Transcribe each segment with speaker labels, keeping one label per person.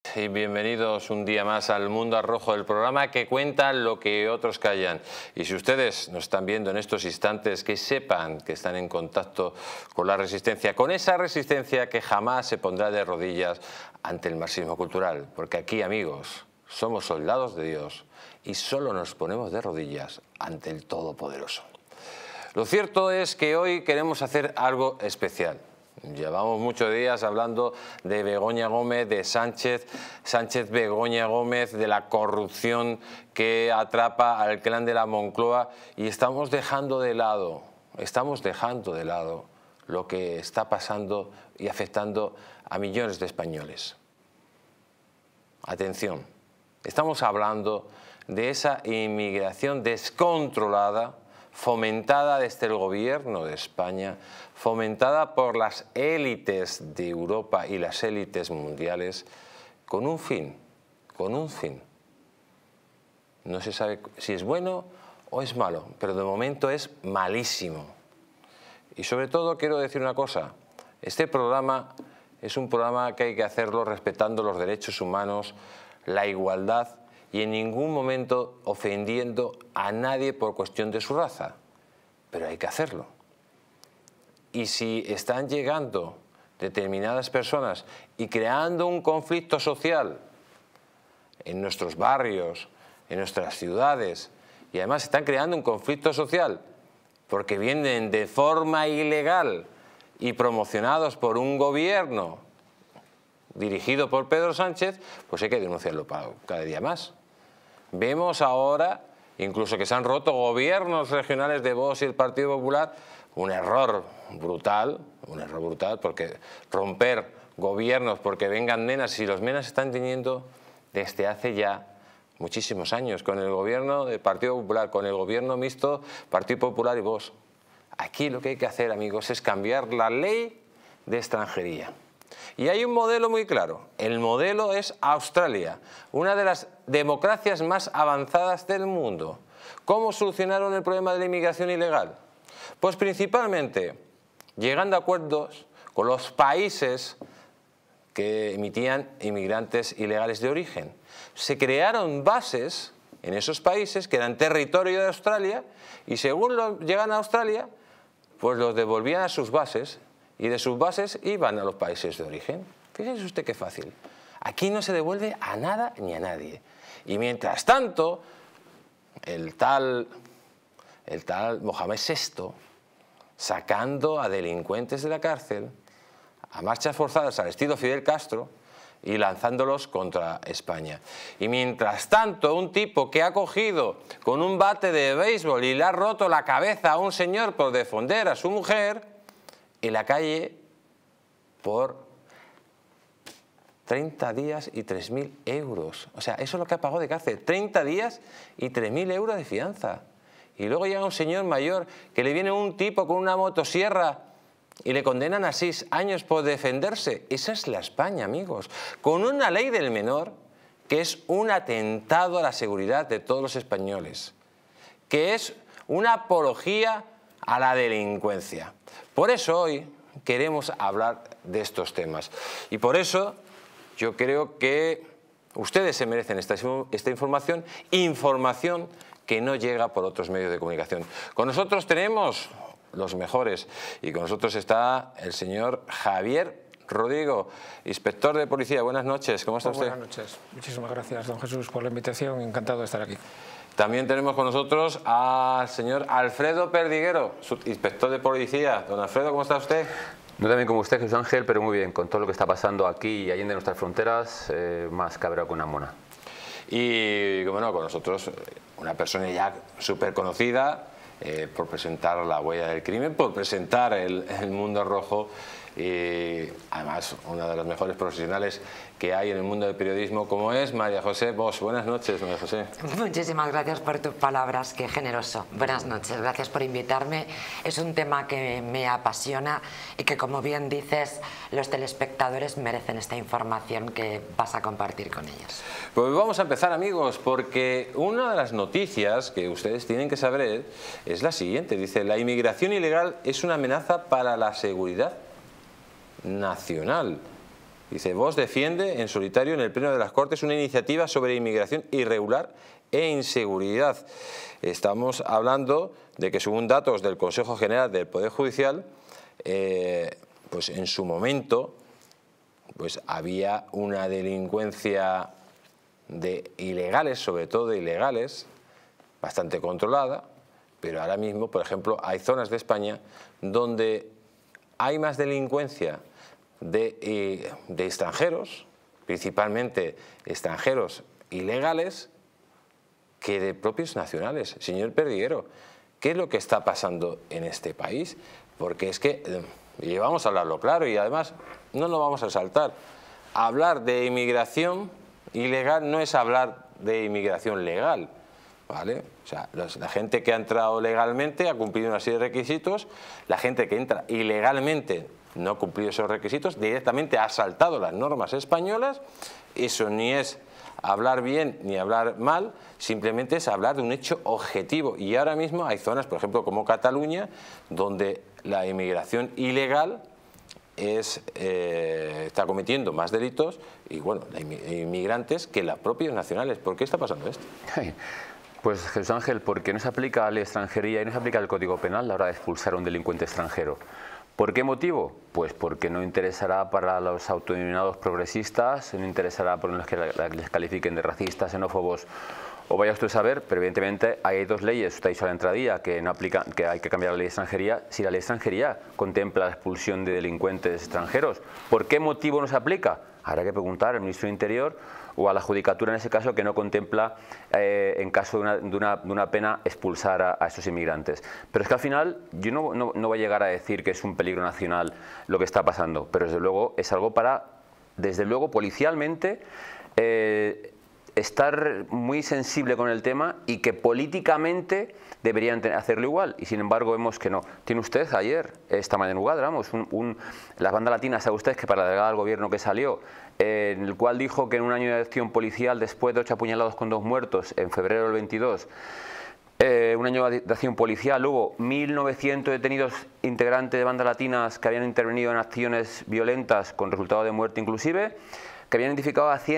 Speaker 1: Y bienvenidos un día más al Mundo al Rojo, el programa que cuenta lo que otros callan. Y si ustedes nos están viendo en estos instantes, que sepan que están en contacto con la resistencia, con esa resistencia que jamás se pondrá de rodillas ante el marxismo cultural. Porque aquí, amigos, somos soldados de Dios y solo nos ponemos de rodillas ante el Todopoderoso. Lo cierto es que hoy queremos hacer algo especial. Llevamos muchos días hablando de Begoña Gómez, de Sánchez-Begoña Gómez, de la corrupción que atrapa al clan de la Moncloa, y estamos dejando de lado lo que está pasando y afectando a millones de españoles. Atención, estamos hablando de esa inmigración descontrolada, fomentada desde el gobierno de España, fomentada por las élites de Europa y las élites mundiales, con un fin. No se sabe si es bueno o es malo, pero de momento es malísimo. Y sobre todo quiero decir una cosa, este programa es un programa que hay que hacerlo respetando los derechos humanos, la igualdad, y en ningún momento ofendiendo a nadie por cuestión de su raza. Pero hay que hacerlo. Y si están llegando determinadas personas y creando un conflicto social en nuestros barrios, en nuestras ciudades, y además están creando un conflicto social porque vienen de forma ilegal y promocionados por un gobierno dirigido por Pedro Sánchez, pues hay que denunciarlo cada día más. Vemos ahora, incluso que se han roto gobiernos regionales de Vox y el Partido Popular, un error brutal, porque romper gobiernos porque vengan menas, y los menas están teniendo desde hace ya muchísimos años, con el gobierno del Partido Popular, con el gobierno mixto Partido Popular y Vox. Aquí lo que hay que hacer, amigos, es cambiar la ley de extranjería. Y hay un modelo muy claro. El modelo es Australia, una de las democracias más avanzadas del mundo. ¿Cómo solucionaron el problema de la inmigración ilegal? Pues principalmente llegando a acuerdos con los países que emitían inmigrantes ilegales de origen. Se crearon bases en esos países que eran territorio de Australia, y según llegan a Australia, pues los devolvían a sus bases, y de sus bases iban a los países de origen. Fíjese usted qué fácil. Aquí no se devuelve a nada ni a nadie. Y mientras tanto, el tal Mohamed VI, sacando a delincuentes de la cárcel, a marchas forzadas al estilo Fidel Castro, y lanzándolos contra España. Y mientras tanto, un tipo que ha cogido con un bate de béisbol y le ha roto la cabeza a un señor por defender a su mujer en la calle por 30 días y 3.000 euros. O sea, eso es lo que ha pagado de cárcel, 30 días y 3.000 euros de fianza. Y luego llega un señor mayor que le viene un tipo con una motosierra y le condenan a 6 años por defenderse. Esa es la España, amigos. Con una ley del menor que es un atentado a la seguridad de todos los españoles, que es una apología a la delincuencia. Por eso hoy queremos hablar de estos temas. Y por eso yo creo que ustedes se merecen esta información que no llega por otros medios de comunicación. Con nosotros tenemos los mejores, y con nosotros está el señor Javier Rodrigo, inspector de policía. Buenas noches, ¿cómo está usted?
Speaker 2: Buenas noches, muchísimas gracias, don Jesús, por la invitación, encantado de estar aquí.
Speaker 1: También tenemos con nosotros al señor Alfredo Perdiguero, inspector de policía. Don Alfredo, ¿cómo está usted?
Speaker 3: No tan bien como usted, Jesús Ángel, pero muy bien, con todo lo que está pasando aquí y allende nuestras fronteras, más cabreado que una mona.
Speaker 1: Y, como no, con nosotros una persona ya súper conocida por presentar La huella del crimen, por presentar el Mundo Rojo, y además una de las mejores profesionales que hay en el mundo del periodismo, como es María José Bosch. Buenas noches, María José.
Speaker 4: Muchísimas gracias por tus palabras, qué generoso. Buenas noches, gracias por invitarme. Es un tema que me apasiona y que, como bien dices, los telespectadores merecen esta información que vas a compartir con ellos.
Speaker 1: Pues vamos a empezar, amigos, porque una de las noticias que ustedes tienen que saber es la siguiente. Dice: la inmigración ilegal es una amenaza para la seguridad nacional. Dice, Vox defiende en solitario en el Pleno de las Cortes una iniciativa sobre inmigración irregular e inseguridad. Estamos hablando de que, según datos del Consejo General del Poder Judicial, pues en su momento pues había una delincuencia de ilegales, sobre todo de ilegales, bastante controlada, pero ahora mismo, por ejemplo, hay zonas de España donde hay más delincuencia de extranjeros, principalmente extranjeros ilegales, que de propios nacionales. Señor Perdiguero, ¿qué es lo que está pasando en este país? Porque es que, y vamos a hablarlo claro, y además no nos vamos a saltar. Hablar de inmigración ilegal no es hablar de inmigración legal, ¿vale? O sea, la gente que ha entrado legalmente ha cumplido una serie de requisitos, la gente que entra ilegalmente no ha cumplido esos requisitos, directamente ha saltado las normas españolas. Eso ni es hablar bien ni hablar mal, simplemente es hablar de un hecho objetivo. Y ahora mismo hay zonas, por ejemplo, como Cataluña, donde la inmigración ilegal está cometiendo más delitos y, bueno, inmigrantes que las propias nacionales. ¿Por qué está pasando esto?
Speaker 3: Pues, Jesús Ángel, porque no se aplica la ley de extranjería y no se aplica el Código Penal a la hora de expulsar a un delincuente extranjero. ¿Por qué motivo? Pues porque no interesará para los autodenominados progresistas, no interesará por los que les califiquen de racistas, xenófobos o vaya usted a saber, pero evidentemente hay dos leyes, usted ha dicho a la entradilla, que no aplican, que hay que cambiar la ley de extranjería. Si la ley de extranjería contempla la expulsión de delincuentes extranjeros, ¿por qué motivo no se aplica? Habrá que preguntar al ministro del Interior o a la Judicatura en ese caso, que no contempla en caso de una pena expulsar a esos inmigrantes. Pero es que al final yo no voy a llegar a decir que es un peligro nacional lo que está pasando, pero desde luego es algo para, desde luego policialmente, estar muy sensible con el tema y que políticamente deberían hacerlo igual, y sin embargo vemos que no. Tiene usted ayer, esta madrugada, vamos, la banda latina, sabe usted que para la delegada del gobierno que salió, en el cual dijo que en un año de acción policial, después de 8 apuñalados con 2 muertos, en febrero del 22, un año de acción policial, hubo 1.900 detenidos integrantes de bandas latinas que habían intervenido en acciones violentas con resultado de muerte inclusive, que habían identificado a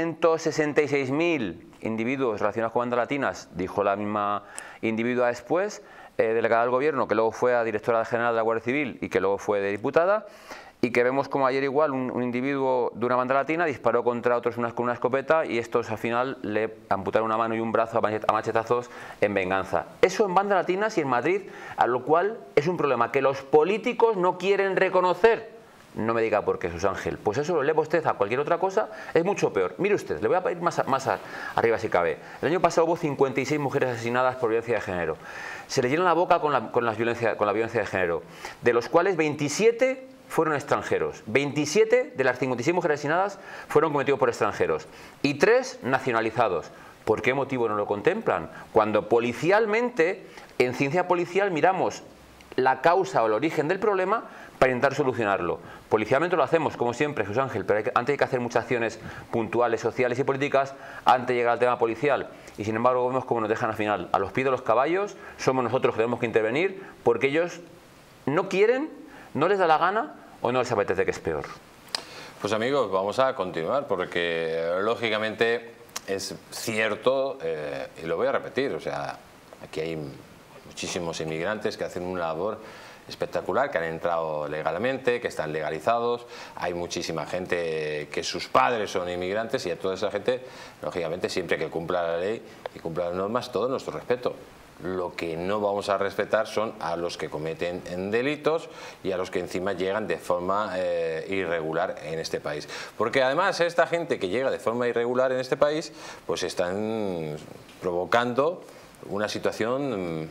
Speaker 3: 166.000 individuos relacionados con bandas latinas, dijo la misma individua después, delegada del gobierno, que luego fue a directora general de la Guardia Civil y que luego fue de diputada, y que vemos como ayer igual un individuo de una banda latina disparó contra otros con una escopeta y estos al final le amputaron una mano y un brazo a machetazos en venganza. Eso en bandas latinas y en Madrid, a lo cual es un problema que los políticos no quieren reconocer. No me diga por qué, Jesús Ángel. Pues eso lo eleva usted a cualquier otra cosa, es mucho peor. Mire usted, le voy a ir más arriba si cabe. El año pasado hubo 56 mujeres asesinadas por violencia de género. Se le llena la boca con la violencia de género, de los cuales 27 fueron extranjeros. 27 de las 56 mujeres asesinadas fueron cometidos por extranjeros y 3 nacionalizados. ¿Por qué motivo no lo contemplan? Cuando policialmente, en ciencia policial, miramos la causa o el origen del problema para intentar solucionarlo. Policialmente lo hacemos, como siempre, Jesús Ángel, pero antes hay que hacer muchas acciones puntuales, sociales y políticas antes de llegar al tema policial. Y sin embargo vemos cómo nos dejan al final a los pies de los caballos. Somos nosotros que tenemos que intervenir porque ellos no quieren, no les da la gana o no les apetece, que es peor.
Speaker 1: Pues amigos, vamos a continuar porque lógicamente es cierto, y lo voy a repetir, o sea, aquí hay muchísimos inmigrantes que hacen una labor espectacular, que han entrado legalmente, que están legalizados, hay muchísima gente que sus padres son inmigrantes y a toda esa gente, lógicamente, siempre que cumpla la ley y cumpla las normas, todo nuestro respeto. Lo que no vamos a respetar son a los que cometen delitos y a los que encima llegan de forma irregular en este país. Porque además esta gente que llega de forma irregular en este país, pues están provocando una situación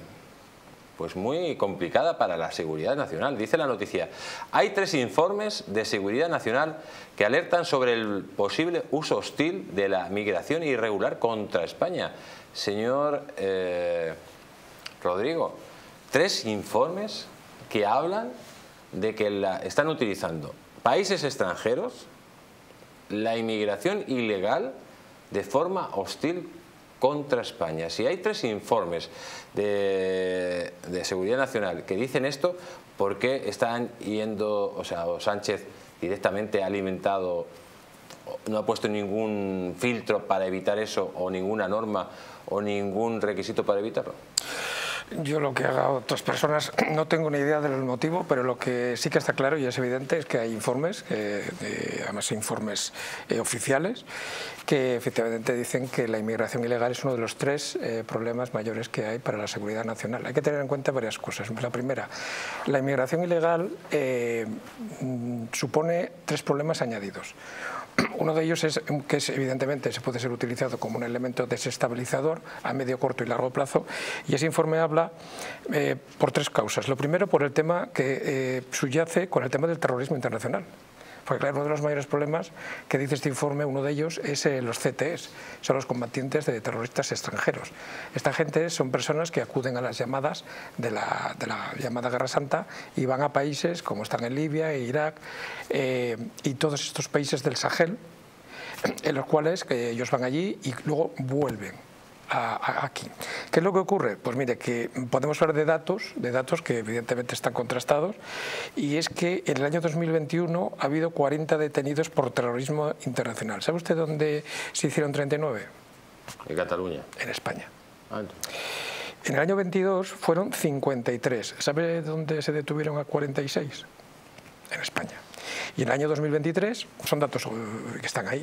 Speaker 1: pues muy complicada para la seguridad nacional. Dice la noticia, hay 3 informes de seguridad nacional que alertan sobre el posible uso hostil de la migración irregular contra España. Señor Rodrigo, 3 informes que hablan de que están utilizando países extranjeros la inmigración ilegal de forma hostil contra España. Si hay 3 informes de seguridad nacional que dicen esto, ¿por qué están yendo, o sea, Sánchez directamente ha alimentado no ha puesto ningún filtro para evitar eso, o ninguna norma o ningún requisito para evitarlo?
Speaker 2: Yo lo que haga otras personas no tengo ni idea del motivo, pero lo que sí que está claro y es evidente es que hay informes, además informes oficiales, que efectivamente dicen que la inmigración ilegal es uno de los 3 problemas mayores que hay para la seguridad nacional. Hay que tener en cuenta varias cosas. La primera, la inmigración ilegal supone 3 problemas añadidos. Uno de ellos es que evidentemente se puede ser utilizado como un elemento desestabilizador a medio, corto y largo plazo, y ese informe habla por 3 causas. Lo primero, por el tema que subyace con el tema del terrorismo internacional. Porque claro, uno de los mayores problemas que dice este informe, uno de ellos es los CTEs, son los combatientes de terroristas extranjeros. Esta gente son personas que acuden a las llamadas de la llamada Guerra Santa y van a países como están en Libia, Irak y todos estos países del Sahel, en los cuales ellos van allí y luego vuelven aquí. ¿Qué es lo que ocurre? Pues mire, que podemos hablar de datos que evidentemente están contrastados, y es que en el año 2021 ha habido 40 detenidos por terrorismo internacional. ¿Sabe usted dónde se hicieron 39?
Speaker 1: En Cataluña.
Speaker 2: En España.
Speaker 1: Ah,
Speaker 2: en el año 22 fueron 53. ¿Sabe dónde se detuvieron a 46? En España. Y en el año 2023, son datos que están ahí,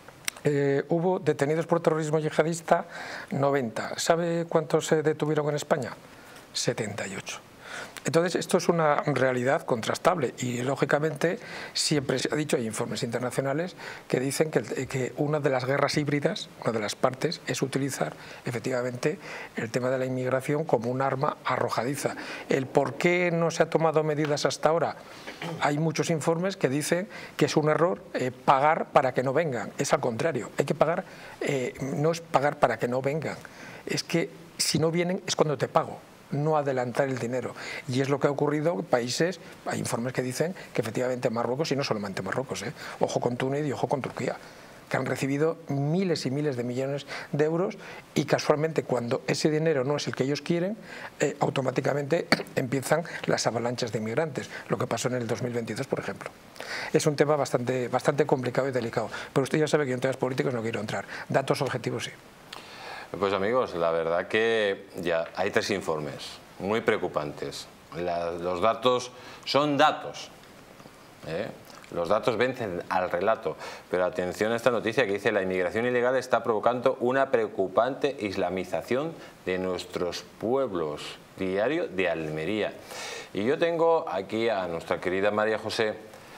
Speaker 2: hubo detenidos por terrorismo yihadista 90. ¿Sabe cuántos se detuvieron en España? 78. Entonces, esto es una realidad contrastable y, lógicamente, siempre se ha dicho, hay informes internacionales que dicen que una de las guerras híbridas, una de las partes, es utilizar efectivamente el tema de la inmigración como un arma arrojadiza. ¿El por qué no se ha tomado medidas hasta ahora? Hay muchos informes que dicen que es un error pagar para que no vengan. Es al contrario, hay que pagar, no es pagar para que no vengan, es que si no vienen es cuando te pago, no adelantar el dinero. Y es lo que ha ocurrido en países, hay informes que dicen que efectivamente Marruecos, y no solamente Marruecos, ojo con Túnez y ojo con Turquía, que han recibido miles y miles de millones de euros, y casualmente cuando ese dinero no es el que ellos quieren, automáticamente empiezan las avalanchas de inmigrantes, lo que pasó en el 2022, por ejemplo. Es un tema bastante complicado y delicado, pero usted ya sabe que en temas políticos no quiero entrar. Datos objetivos sí.
Speaker 1: Pues amigos, la verdad que ya hay 3 informes muy preocupantes. Los datos son datos, los datos vencen al relato, pero atención a esta noticia que dice: la inmigración ilegal está provocando una preocupante islamización de nuestros pueblos. Diario de Almería. Y yo tengo aquí a nuestra querida María José,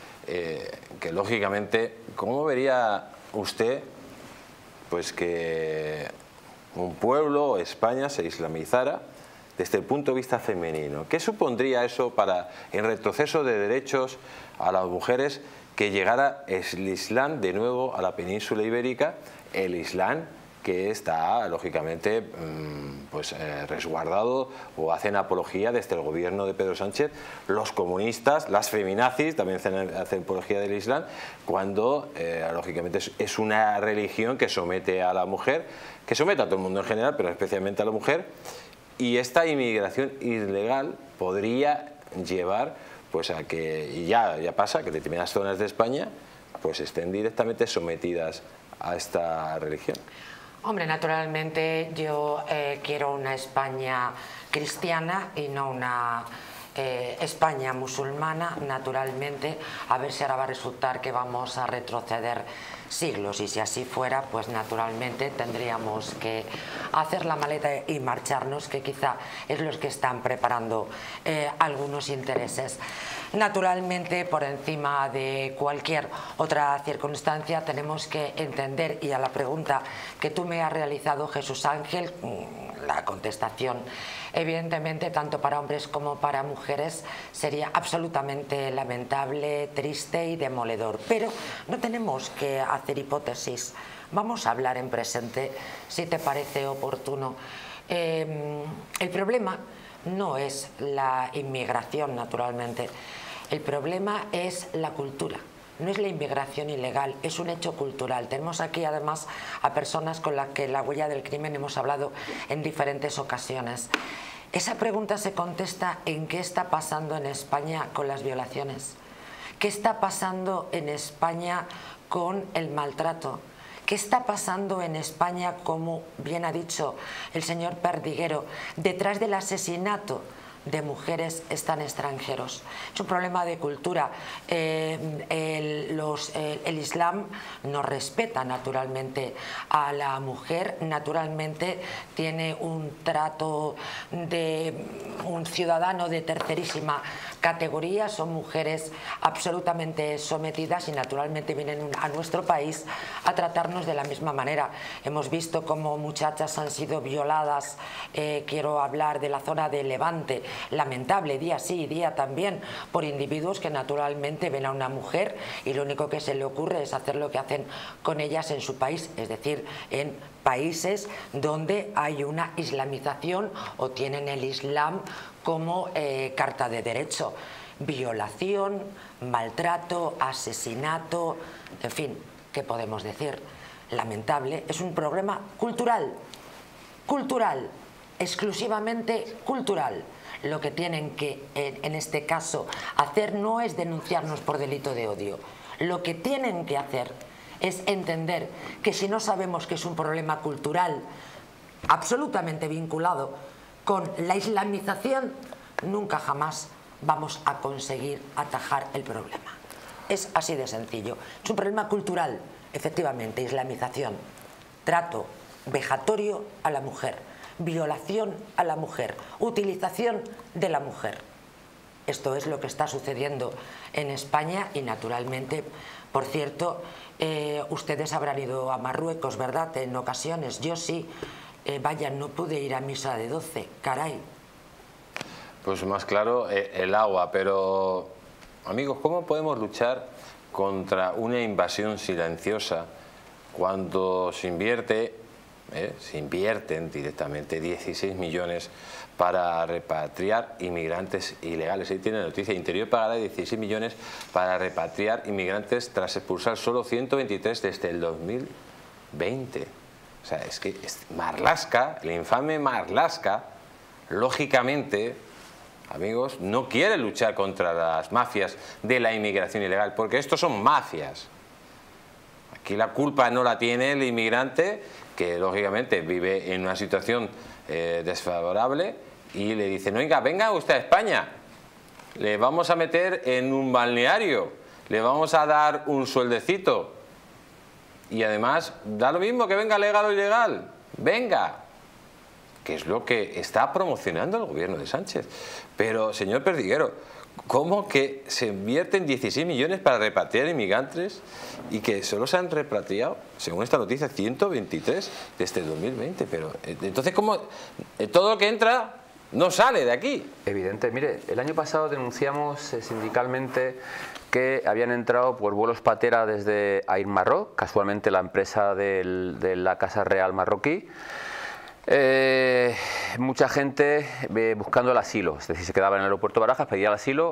Speaker 1: que lógicamente, ¿cómo vería usted pues que un pueblo, España, se islamizara desde el punto de vista femenino? ¿Qué supondría eso para el retroceso de derechos a las mujeres, que llegara el Islam de nuevo a la península ibérica, el Islam que está lógicamente pues resguardado, o hacen apología desde el gobierno de Pedro Sánchez los comunistas, las feminazis también hacen apología del Islam, cuando lógicamente es una religión que somete a la mujer, que somete a todo el mundo en general, pero especialmente a la mujer, y esta inmigración ilegal podría llevar pues a que, y ya pasa, que determinadas zonas de España pues estén directamente sometidas a esta religión.
Speaker 4: Hombre, naturalmente yo quiero una España cristiana y no una España musulmana, naturalmente. A ver si ahora va a resultar que vamos a retroceder siglos, y si así fuera, pues naturalmente tendríamos que hacer la maleta y marcharnos, que quizá es lo que están preparando algunos intereses. Naturalmente, por encima de cualquier otra circunstancia, tenemos que entender, y a la pregunta que tú me has realizado, Jesús Ángel, la contestación, evidentemente, tanto para hombres como para mujeres, sería absolutamente lamentable, triste y demoledor. Pero no tenemos que hacer hipótesis. Vamos a hablar en presente, si te parece oportuno. El problema no es la inmigración, naturalmente. El problema es la cultura. No es la inmigración ilegal, es un hecho cultural. Tenemos aquí además a personas con las que la huella del crimen hemos hablado en diferentes ocasiones. Esa pregunta se contesta en qué está pasando en España con las violaciones. ¿Qué está pasando en España con el maltrato? ¿Qué está pasando en España, como bien ha dicho el señor Perdiguero, detrás del asesinato de mujeres están extranjeros? Es un problema de cultura. El Islam no respeta naturalmente a la mujer, naturalmente tiene un trato de un ciudadano de tercerísima categoría, son mujeres absolutamente sometidas y naturalmente vienen a nuestro país a tratarnos de la misma manera. Hemos visto cómo muchachas han sido violadas, quiero hablar de la zona de Levante, lamentable, día sí y día también, por individuos que naturalmente ven a una mujer y lo único que se le ocurre es hacer lo que hacen con ellas en su país, es decir, en países donde hay una islamización o tienen el Islam como carta de derecho. Violación, maltrato, asesinato, en fin, ¿qué podemos decir? Lamentable, es un problema cultural, exclusivamente cultural. Lo que tienen que, en este caso, hacer no es denunciarnos por delito de odio. Lo que tienen que hacer es entender que si no sabemos que es un problema cultural absolutamente vinculado con la islamización, nunca jamás vamos a conseguir atajar el problema. Es así de sencillo. Es un problema cultural, efectivamente, islamización, trato vejatorio a la mujer, violación a la mujer, utilización de la mujer. Esto es lo que está sucediendo en España y naturalmente, por cierto, ustedes habrán ido a Marruecos, ¿verdad? En ocasiones, yo sí. Vaya, no pude ir a misa de 12, caray.
Speaker 1: Pues más claro, el agua, pero amigos, ¿cómo podemos luchar contra una invasión silenciosa cuando se invierten directamente 16 millones para repatriar inmigrantes ilegales? Ahí tiene la noticia, Interior pagará 16 millones para repatriar inmigrantes tras expulsar solo 123 desde el 2020. O sea, es que Marlaska, el infame Marlaska, lógicamente, amigos, no quiere luchar contra las mafias de la inmigración ilegal, porque estos son mafias. Aquí la culpa no la tiene el inmigrante, que lógicamente vive en una situación desfavorable, y le dicen, oiga, venga usted a España, le vamos a meter en un balneario, le vamos a dar un sueldecito, y además da lo mismo que venga legal o ilegal, venga, que es lo que está promocionando el gobierno de Sánchez. Pero, señor Perdiguero, ¿cómo que se invierten 16 millones para repatriar inmigrantes y que solo se han repatriado, según esta noticia, 123 desde el 2020? Pero entonces, ¿cómo todo lo que entra no sale de aquí?
Speaker 3: Evidente. Mire, el año pasado denunciamos sindicalmente que habían entrado por vuelos patera desde Air Maroc, casualmente la empresa de la Casa Real marroquí. Mucha gente buscando el asilo, es decir, se quedaba en el aeropuerto de Barajas, pedía el asilo,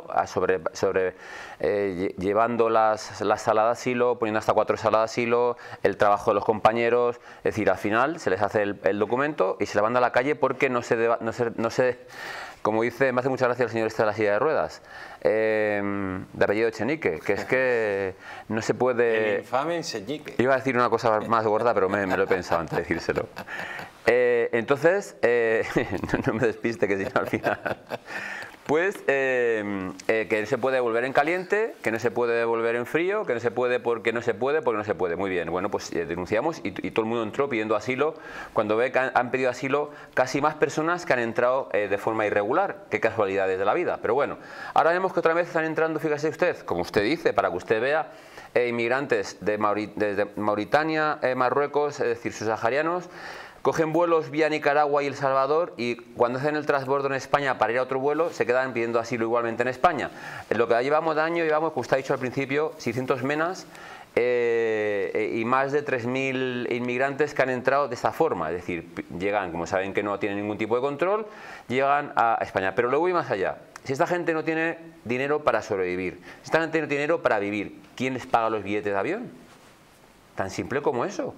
Speaker 3: llevando las salas de asilo, poniendo hasta 4 salas de asilo, el trabajo de los compañeros, es decir, al final se les hace el documento y se le manda a la calle porque no se como dice, me hace mucha gracia el señor este de la silla de ruedas, de apellido Echenique, que es que no se puede...
Speaker 1: El infame Echenique.
Speaker 3: Iba a decir una cosa más gorda, pero me lo he pensado antes de decírselo. Entonces, no me despiste, que si no al final... Pues que no se puede devolver en caliente, que no se puede devolver en frío, que no se puede porque no se puede, porque no se puede. Muy bien, bueno, pues denunciamos y todo el mundo entró pidiendo asilo. Cuando ve que han pedido asilo casi más personas que han entrado de forma irregular. Qué casualidades de la vida. Pero bueno, ahora vemos que otra vez están entrando, fíjese usted, como usted dice, para que usted vea, inmigrantes desde Mauritania, Marruecos, es decir, subsaharianos, cogen vuelos vía Nicaragua y El Salvador y cuando hacen el transbordo en España para ir a otro vuelo se quedan pidiendo asilo igualmente en España. En lo que llevamos de año, llevamos, como usted ha dicho al principio, 600 menas y más de 3.000 inmigrantes que han entrado de esta forma. Es decir, llegan, como saben que no tienen ningún tipo de control, llegan a España. Pero luego voy más allá. Si esta gente no tiene dinero para sobrevivir, si esta gente no tiene dinero para vivir, ¿quién les paga los billetes de avión? Tan simple como eso.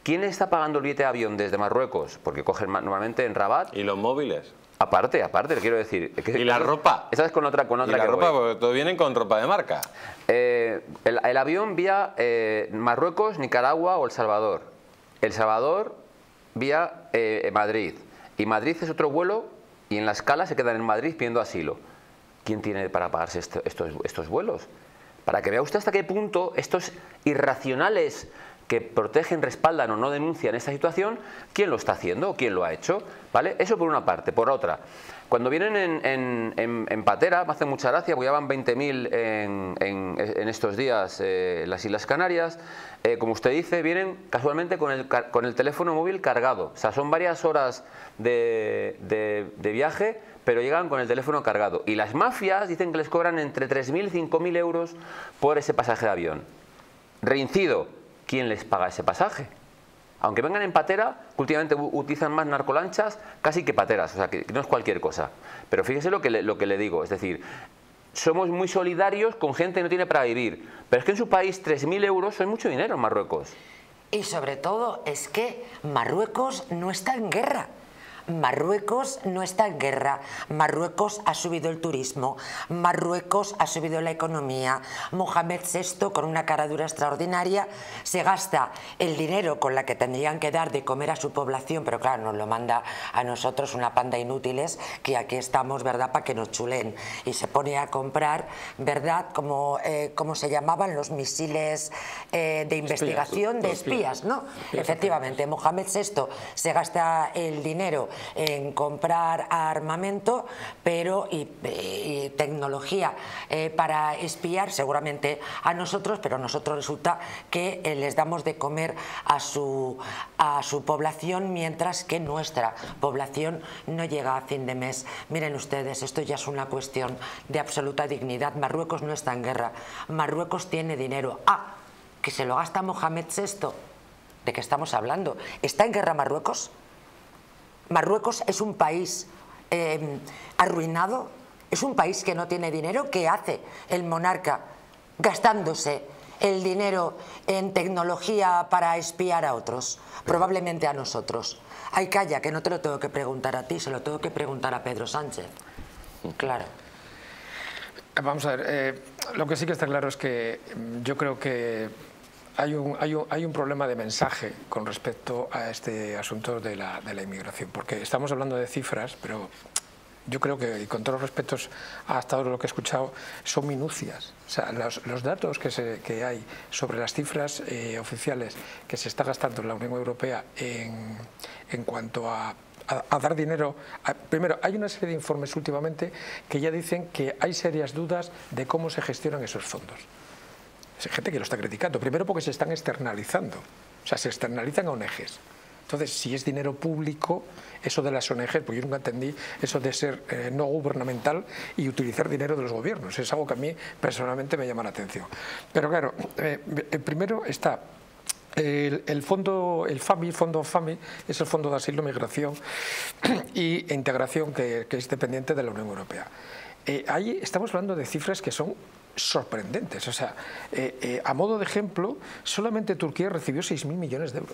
Speaker 3: ¿quién está pagando el billete de avión desde Marruecos? Porque cogen normalmente en Rabat.
Speaker 1: ¿Y los móviles?
Speaker 3: Aparte, le quiero decir.
Speaker 1: ¿Y la ropa?
Speaker 3: Esa es con otra
Speaker 1: ¿Y la ropa? Porque todos vienen con ropa de marca.
Speaker 3: El avión vía Marruecos, Nicaragua o El Salvador. El Salvador vía Madrid. Y Madrid es otro vuelo y en la escala se quedan en Madrid pidiendo asilo. ¿Quién tiene para pagarse estos vuelos? Para que vea usted hasta qué punto estos irracionales que protegen, respaldan o no denuncian esta situación, ¿quién lo está haciendo o quién lo ha hecho? ¿Vale? Eso por una parte. Por otra, cuando vienen en patera, me hace mucha gracia, porque ya van 20.000 en estos días las Islas Canarias, como usted dice, vienen casualmente con el teléfono móvil cargado. O sea, son varias horas de viaje, pero llegan con el teléfono cargado. Y las mafias dicen que les cobran entre 3.000 y 5.000 euros por ese pasaje de avión. Reincido. ¿Quién les paga ese pasaje? Aunque vengan en patera, que últimamente utilizan más narcolanchas casi que pateras, o sea, que no es cualquier cosa. Pero fíjese lo que le digo, es decir, somos muy solidarios con gente que no tiene para vivir, pero es que en su país 3.000 euros son mucho dinero en Marruecos.
Speaker 4: Y sobre todo es que Marruecos no está en guerra. Marruecos no está en guerra, Marruecos ha subido el turismo, Marruecos ha subido la economía, Mohamed VI, con una cara dura extraordinaria, se gasta el dinero con la que tendrían que dar de comer a su población, pero claro, nos lo manda a nosotros una panda inútiles que aquí estamos, ¿verdad?, para que nos chulen, y se pone a comprar, ¿verdad?, como se llamaban los misiles de investigación de espías, ¿no? Efectivamente, Mohamed VI se gasta el dinero en comprar armamento y tecnología para espiar seguramente a nosotros, pero nosotros resulta que les damos de comer a su población, mientras que nuestra población no llega a fin de mes. Miren ustedes, esto ya es una cuestión de absoluta dignidad. Marruecos no está en guerra, Marruecos tiene dinero. Que se lo gasta Mohamed VI. ¿De qué estamos hablando? ¿Está en guerra Marruecos? Marruecos es un país arruinado, es un país que no tiene dinero. ¿Qué hace el monarca gastándose el dinero en tecnología para espiar a otros? Probablemente a nosotros. Ay, calla, que no te lo tengo que preguntar a ti, se lo tengo que preguntar a Pedro Sánchez. Claro.
Speaker 2: Vamos a ver, lo que sí que está claro es que yo creo que hay un problema de mensaje con respecto a este asunto de la inmigración, porque estamos hablando de cifras, pero yo creo que, y con todos los respetos hasta ahora lo que he escuchado, son minucias. O sea, los datos que hay sobre las cifras oficiales que se está gastando en la Unión Europea en cuanto a dar dinero. Primero, hay una serie de informes últimamente que ya dicen que hay serias dudas de cómo se gestionan esos fondos. Hay gente que lo está criticando, primero porque se están externalizando, o sea, se externalizan a ONGs. Entonces, si es dinero público, eso de las ONGs, porque yo nunca entendí eso de ser no gubernamental y utilizar dinero de los gobiernos, es algo que a mí personalmente me llama la atención. Pero claro, primero está el fondo FAMI, es el Fondo de Asilo, Migración e Integración, que es dependiente de la Unión Europea. Ahí estamos hablando de cifras que son sorprendentes. O sea, a modo de ejemplo, solamente Turquía recibió 6.000 millones de euros.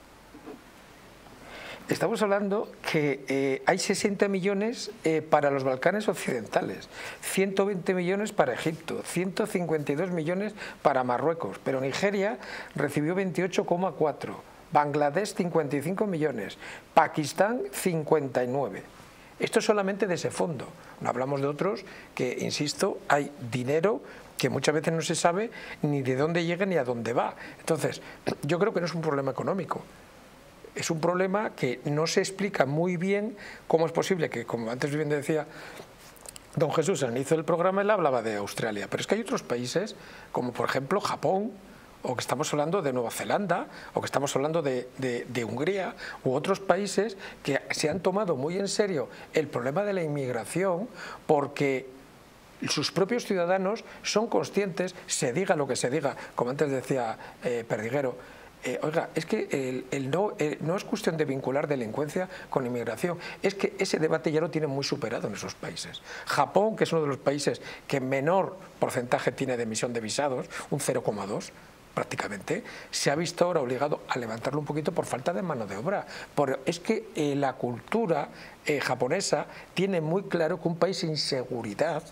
Speaker 2: Estamos hablando que hay 60 millones para los Balcanes occidentales, 120 millones para Egipto, 152 millones para Marruecos, pero Nigeria recibió 28,4, Bangladesh 55 millones, Pakistán 59. Esto solamente de ese fondo. No hablamos de otros que, insisto, hay dinero que muchas veces no se sabe ni de dónde llega ni a dónde va. Entonces, yo creo que no es un problema económico. Es un problema que no se explica muy bien cómo es posible que, como antes bien decía don Jesús al inicio del programa, él hablaba de Australia, pero es que hay otros países, como por ejemplo Japón, o que estamos hablando de Nueva Zelanda, o que estamos hablando de Hungría, u otros países que se han tomado muy en serio el problema de la inmigración, porque sus propios ciudadanos son conscientes, se diga lo que se diga, como antes decía Perdiguero. Oiga, es que no es cuestión de vincular delincuencia con inmigración, es que ese debate ya lo tienen muy superado en esos países. Japón, que es uno de los países que menor porcentaje tiene de emisión de visados, un 0,2, prácticamente, se ha visto ahora obligado a levantarlo un poquito por falta de mano de obra. Es que la cultura japonesa tiene muy claro que un país sin seguridad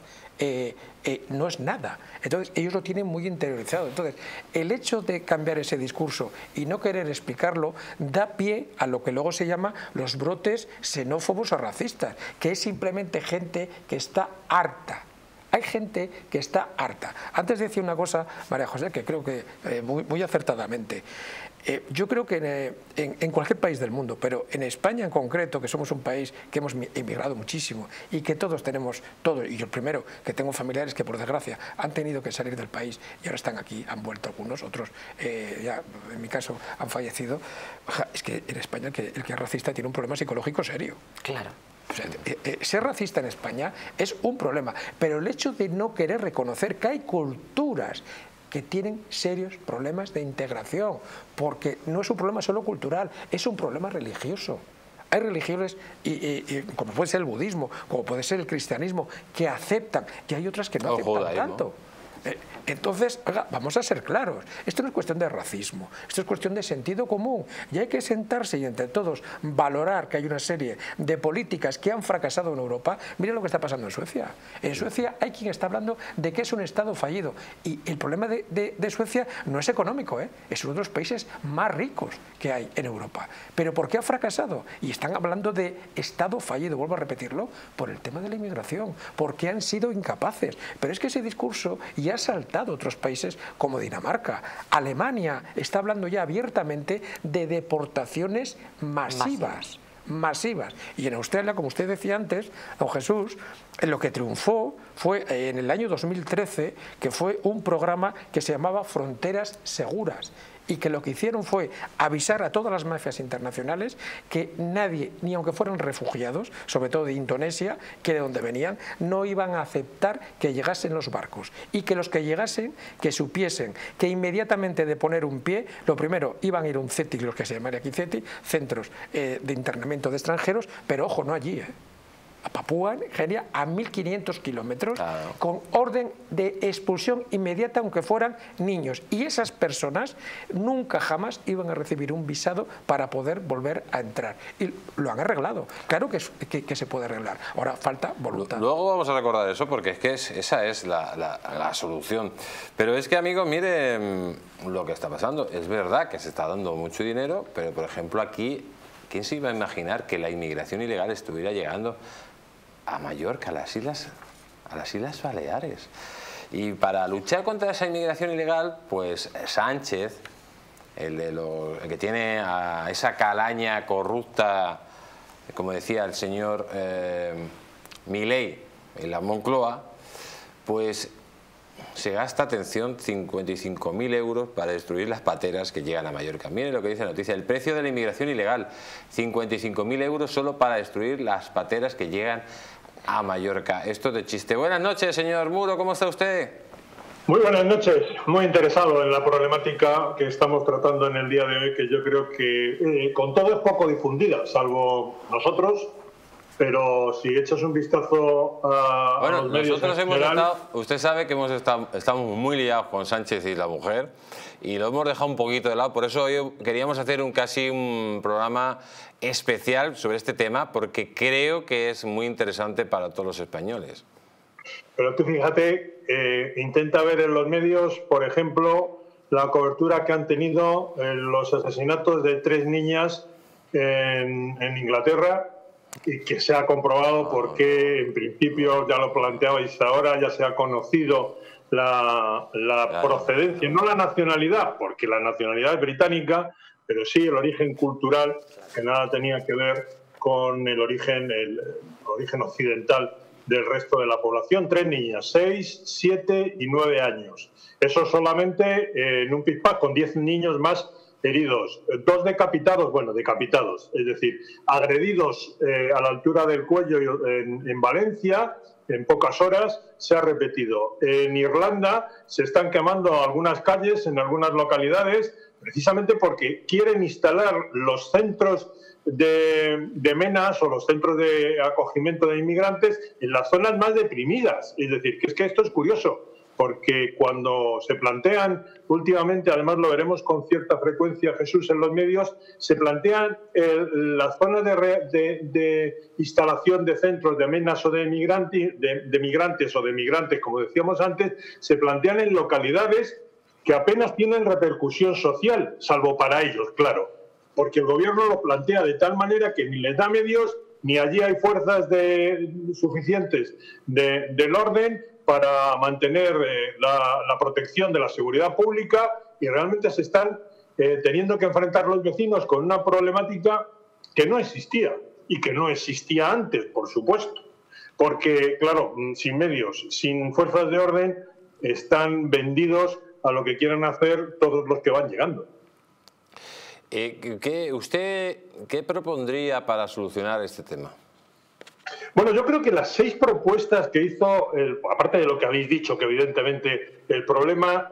Speaker 2: no es nada. Entonces ellos lo tienen muy interiorizado. Entonces el hecho de cambiar ese discurso y no querer explicarlo da pie a lo que luego se llama los brotes xenófobos o racistas, que es simplemente gente que está harta. Hay gente que está harta. Antes decía una cosa, María José, que creo que muy acertadamente. Yo creo que en cualquier país del mundo, pero en España en concreto, que somos un país que hemos emigrado muchísimo y que todos tenemos, y yo el primero, que tengo familiares que por desgracia han tenido que salir del país y ahora están aquí, han vuelto algunos, otros ya en mi caso han fallecido. Es que en España el que es racista tiene un problema psicológico serio.
Speaker 4: Claro.
Speaker 2: O sea, ser racista en España es un problema, pero el hecho de no querer reconocer que hay culturas que tienen serios problemas de integración, porque no es un problema solo cultural, es un problema religioso. Hay religiones, como puede ser el budismo, como puede ser el cristianismo, que aceptan, y hay otras que no aceptan tanto. Entonces, oiga, vamos a ser claros, esto no es cuestión de racismo, esto es cuestión de sentido común y hay que sentarse y entre todos valorar que hay una serie de políticas que han fracasado en Europa. Mira lo que está pasando en Suecia. En Suecia hay quien está hablando de que es un Estado fallido y el problema de Suecia no es económico, es uno de los países más ricos que hay en Europa. ¿Pero por qué ha fracasado? Y están hablando de Estado fallido, vuelvo a repetirlo, por el tema de la inmigración, porque han sido incapaces. Pero es que ese discurso ya ha saltado a otros países como Dinamarca. Alemania está hablando ya abiertamente de deportaciones masivas. Y en Australia, como usted decía antes, don Jesús, lo que triunfó fue en el año 2013, que fue un programa que se llamaba Fronteras Seguras, y que lo que hicieron fue avisar a todas las mafias internacionales que nadie, ni aunque fueran refugiados, sobre todo de Indonesia, que de donde venían, no iban a aceptar que llegasen los barcos, y que los que llegasen, que supiesen que inmediatamente de poner un pie, lo primero, iban a ir a un CETI, los que se llamaría aquí CETI, centros de internamiento de extranjeros, pero ojo, no allí, a Papúa Nigeria, a 1.500 kilómetros, claro, con orden de expulsión inmediata, aunque fueran niños. Y esas personas nunca jamás iban a recibir un visado para poder volver a entrar. Y lo han arreglado. Claro que se puede arreglar. Ahora falta voluntad.
Speaker 1: Luego vamos a recordar eso, porque es que esa es la solución. Pero es que, amigos, miren lo que está pasando. Es verdad que se está dando mucho dinero, pero, por ejemplo, aquí, ¿quién se iba a imaginar que la inmigración ilegal estuviera llegando a Mallorca, a las Islas Baleares? Y para luchar contra esa inmigración ilegal, pues Sánchez, el que tiene a esa calaña corrupta, como decía el señor Milei en la Moncloa, pues se gasta, atención, 55.000 euros para destruir las pateras que llegan a Mallorca. Miren lo que dice la noticia: el precio de la inmigración ilegal, 55.000 euros solo para destruir las pateras que llegan a Mallorca. Esto de chiste. Buenas noches, señor Muro, ¿cómo está usted?
Speaker 5: Muy buenas noches, muy interesado en la problemática que estamos tratando en el día de hoy, que yo creo que con todo es poco difundida, salvo nosotros. Pero si echas un vistazo a los medios
Speaker 1: nosotros hemos estado, usted sabe que estamos muy liados con Sánchez y la mujer, y lo hemos dejado un poquito de lado. Por eso hoy queríamos hacer casi un programa especial sobre este tema, porque creo que es muy interesante para todos los españoles.
Speaker 5: Pero tú fíjate, intenta ver en los medios, por ejemplo, la cobertura que han tenido los asesinatos de 3 niñas en Inglaterra, y que se ha comprobado porque, en principio, ya lo planteabais ahora, ya se ha conocido la procedencia, no la nacionalidad, porque la nacionalidad es británica, pero sí el origen cultural, que nada tenía que ver con el origen occidental del resto de la población. 3 niñas, 6, 7 y 9 años. Eso solamente en un pispás, con 10 niños más heridos, 2 decapitados, es decir, agredidos a la altura del cuello en Valencia. En pocas horas se ha repetido. En Irlanda se están quemando algunas calles en algunas localidades, precisamente porque quieren instalar los centros de menas o los centros de acogimiento de inmigrantes en las zonas más deprimidas. Es decir, que esto es curioso. porque cuando se plantean, últimamente, además lo veremos con cierta frecuencia, Jesús, en los medios, se plantean las zonas de instalación de centros de menas o de migrantes o de migrantes, como decíamos antes, se plantean en localidades que apenas tienen repercusión social, salvo para ellos, claro, porque el gobierno lo plantea de tal manera que ni les da medios, ni allí hay fuerzas suficientes del orden para mantener la protección de la seguridad pública, y realmente se están teniendo que enfrentar los vecinos con una problemática que no existía y que no existía antes, por supuesto, porque, claro, sin medios, sin fuerzas de orden, están vendidos a lo que quieran hacer todos los que van llegando.
Speaker 1: ¿Usted qué propondría para solucionar este tema?
Speaker 5: Bueno, yo creo que las 6 propuestas que hizo, aparte de lo que habéis dicho, que evidentemente el problema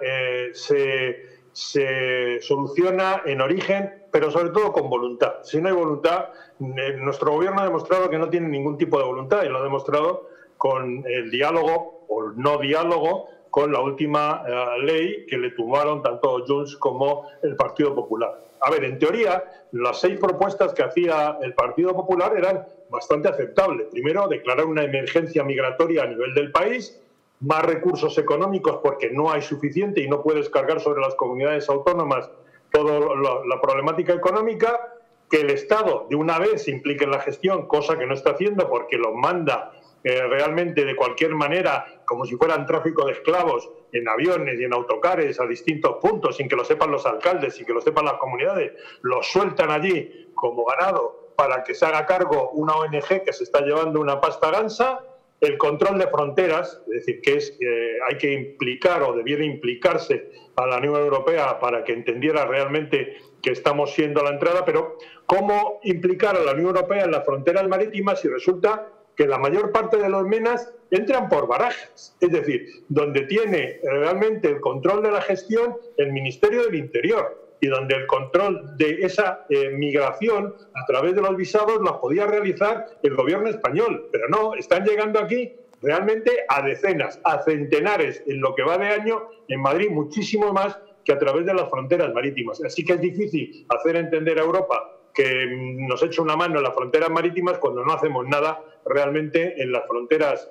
Speaker 5: se soluciona en origen, pero sobre todo con voluntad. Si no hay voluntad, nuestro gobierno ha demostrado que no tiene ningún tipo de voluntad, y lo ha demostrado con el diálogo o no diálogo con la última ley que le tumbaron tanto Junts como el Partido Popular. A ver, en teoría, las 6 propuestas que hacía el Partido Popular eran bastante aceptables. Primero, declarar una emergencia migratoria a nivel del país, más recursos económicos porque no hay suficiente y no puedes cargar sobre las comunidades autónomas toda la problemática económica, que el Estado de una vez se implique en la gestión, cosa que no está haciendo porque los manda realmente de cualquier manera, como si fueran tráfico de esclavos, en aviones y en autocares a distintos puntos, sin que lo sepan los alcaldes, sin que lo sepan las comunidades, los sueltan allí como ganado para que se haga cargo una ONG que se está llevando una pasta gansa. El control de fronteras, es decir, que hay que implicar o debiera implicarse a la Unión Europea para que entendiera realmente que estamos siendo la entrada, pero ¿cómo implicar a la Unión Europea en las fronteras marítimas si resulta que la mayor parte de los menas entran por barajes? Es decir, donde tiene realmente el control de la gestión el Ministerio del Interior, y donde el control de esa migración a través de los visados las podía realizar el gobierno español. Pero no, están llegando aquí realmente a decenas, a centenares en lo que va de año, en Madrid muchísimo más que a través de las fronteras marítimas. Así que es difícil hacer entender a Europa que nos echa una mano en las fronteras marítimas cuando no hacemos nada realmente en las fronteras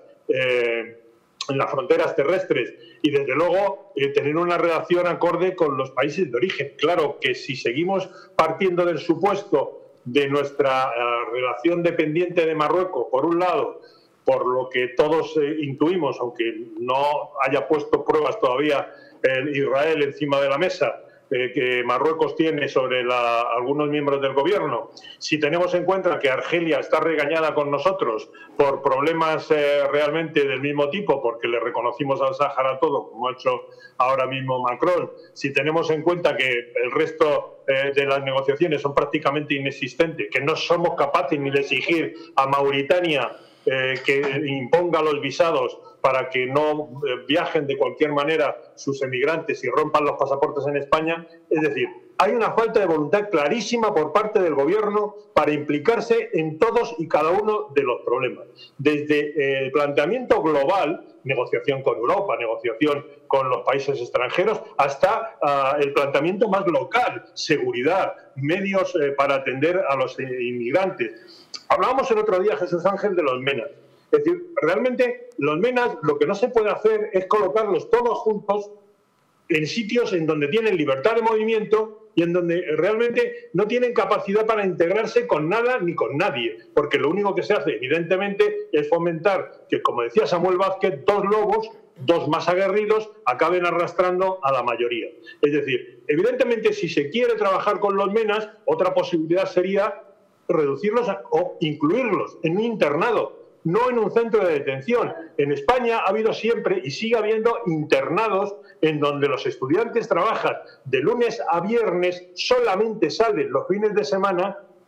Speaker 5: terrestres, y desde luego tener una relación acorde con los países de origen. Claro que si seguimos partiendo del supuesto de nuestra relación dependiente de Marruecos, por un lado, por lo que todos intuimos, aunque no haya puesto pruebas todavía Israel encima de la mesa, que Marruecos tiene sobre algunos miembros del gobierno, si tenemos en cuenta que Argelia está regañada con nosotros por problemas realmente del mismo tipo, porque le reconocimos al Sáhara todo, como ha hecho ahora mismo Macron, si tenemos en cuenta que el resto de las negociaciones son prácticamente inexistentes, que no somos capaces ni de exigir a Mauritania que imponga los visados para que no viajen de cualquier manera sus emigrantes y rompan los pasaportes en España. Es decir, hay una falta de voluntad clarísima por parte del gobierno para implicarse en todos y cada uno de los problemas. Desde el planteamiento global, negociación con Europa, negociación con los países extranjeros, hasta el planteamiento más local, seguridad, medios para atender a los inmigrantes. Hablábamos el otro día, Jesús Ángel, de los menas. Es decir, realmente los menas lo que no se puede hacer es colocarlos todos juntos en sitios en donde tienen libertad de movimiento y en donde realmente no tienen capacidad para integrarse con nada ni con nadie, porque lo único que se hace, evidentemente, es fomentar que, como decía Samuel Vázquez, 2 lobos, 2 más aguerridos, acaben arrastrando a la mayoría. Es decir, evidentemente, si se quiere trabajar con los menas, otra posibilidad sería reducirlos o incluirlos en un internado, no en un centro de detención. En España ha habido siempre y sigue habiendo internados en donde los estudiantes trabajan de lunes a viernes, solamente salen los fines de semana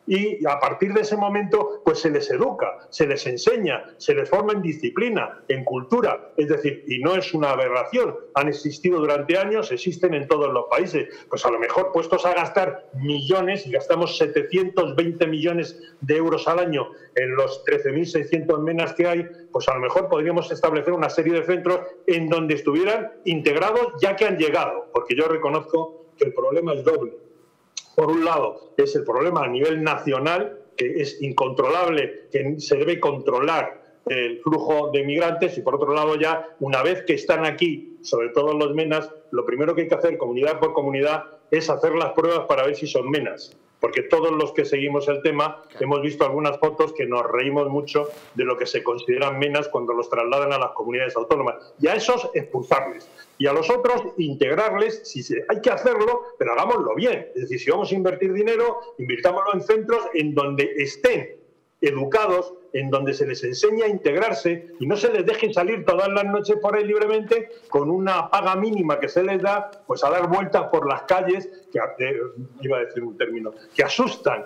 Speaker 5: y a partir de ese momento pues se les educa, se les enseña, se les forma en disciplina, en cultura, es decir, y no es una aberración, han existido durante años, existen en todos los países, pues a lo mejor puestos a gastar millones, y gastamos 720 millones de euros al año en los 13.600 menas que hay, pues a lo mejor podríamos establecer una serie de centros en donde estuvieran integrados ya que han llegado, porque yo reconozco que el problema es doble. Por un lado, es el problema a nivel nacional, que es incontrolable, que se debe controlar el flujo de migrantes, y por otro lado ya, una vez que están aquí, sobre todo los menas, lo primero que hay que hacer, comunidad por comunidad, es hacer las pruebas para ver si son menas. Porque todos los que seguimos el tema hemos visto algunas fotos que nos reímos mucho de lo que se consideran menas cuando los trasladan a las comunidades autónomas. Y a esos expulsarles. Y a los otros integrarles, hay que hacerlo, pero hagámoslo bien. Es decir, si vamos a invertir dinero, invirtámoslo en centros en donde estén educados, en donde se les enseña a integrarse y no se les deje salir todas las noches por ahí libremente con una paga mínima que se les da, pues a dar vueltas por las calles, iba a decir un término, que asustan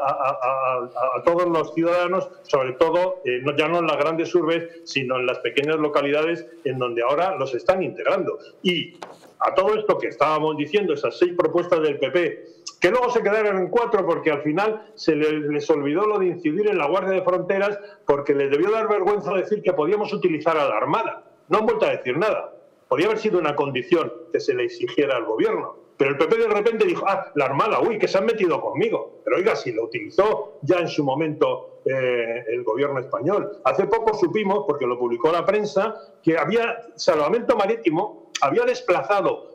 Speaker 5: a todos los ciudadanos, sobre todo ya no en las grandes urbes, sino en las pequeñas localidades en donde ahora los están integrando. Y a todo esto que estábamos diciendo, esas 6 propuestas del PP, que luego se quedaron en 4 porque al final se les olvidó lo de incidir en la Guardia de Fronteras, porque les debió dar vergüenza decir que podíamos utilizar a la Armada. No han vuelto a decir nada. Podía haber sido una condición que se le exigiera al gobierno. Pero el PP de repente dijo, la Armada, uy, que se han metido conmigo. Pero oiga, si lo utilizó ya en su momento el gobierno español. Hace poco supimos, porque lo publicó la prensa, que Salvamento Marítimo había desplazado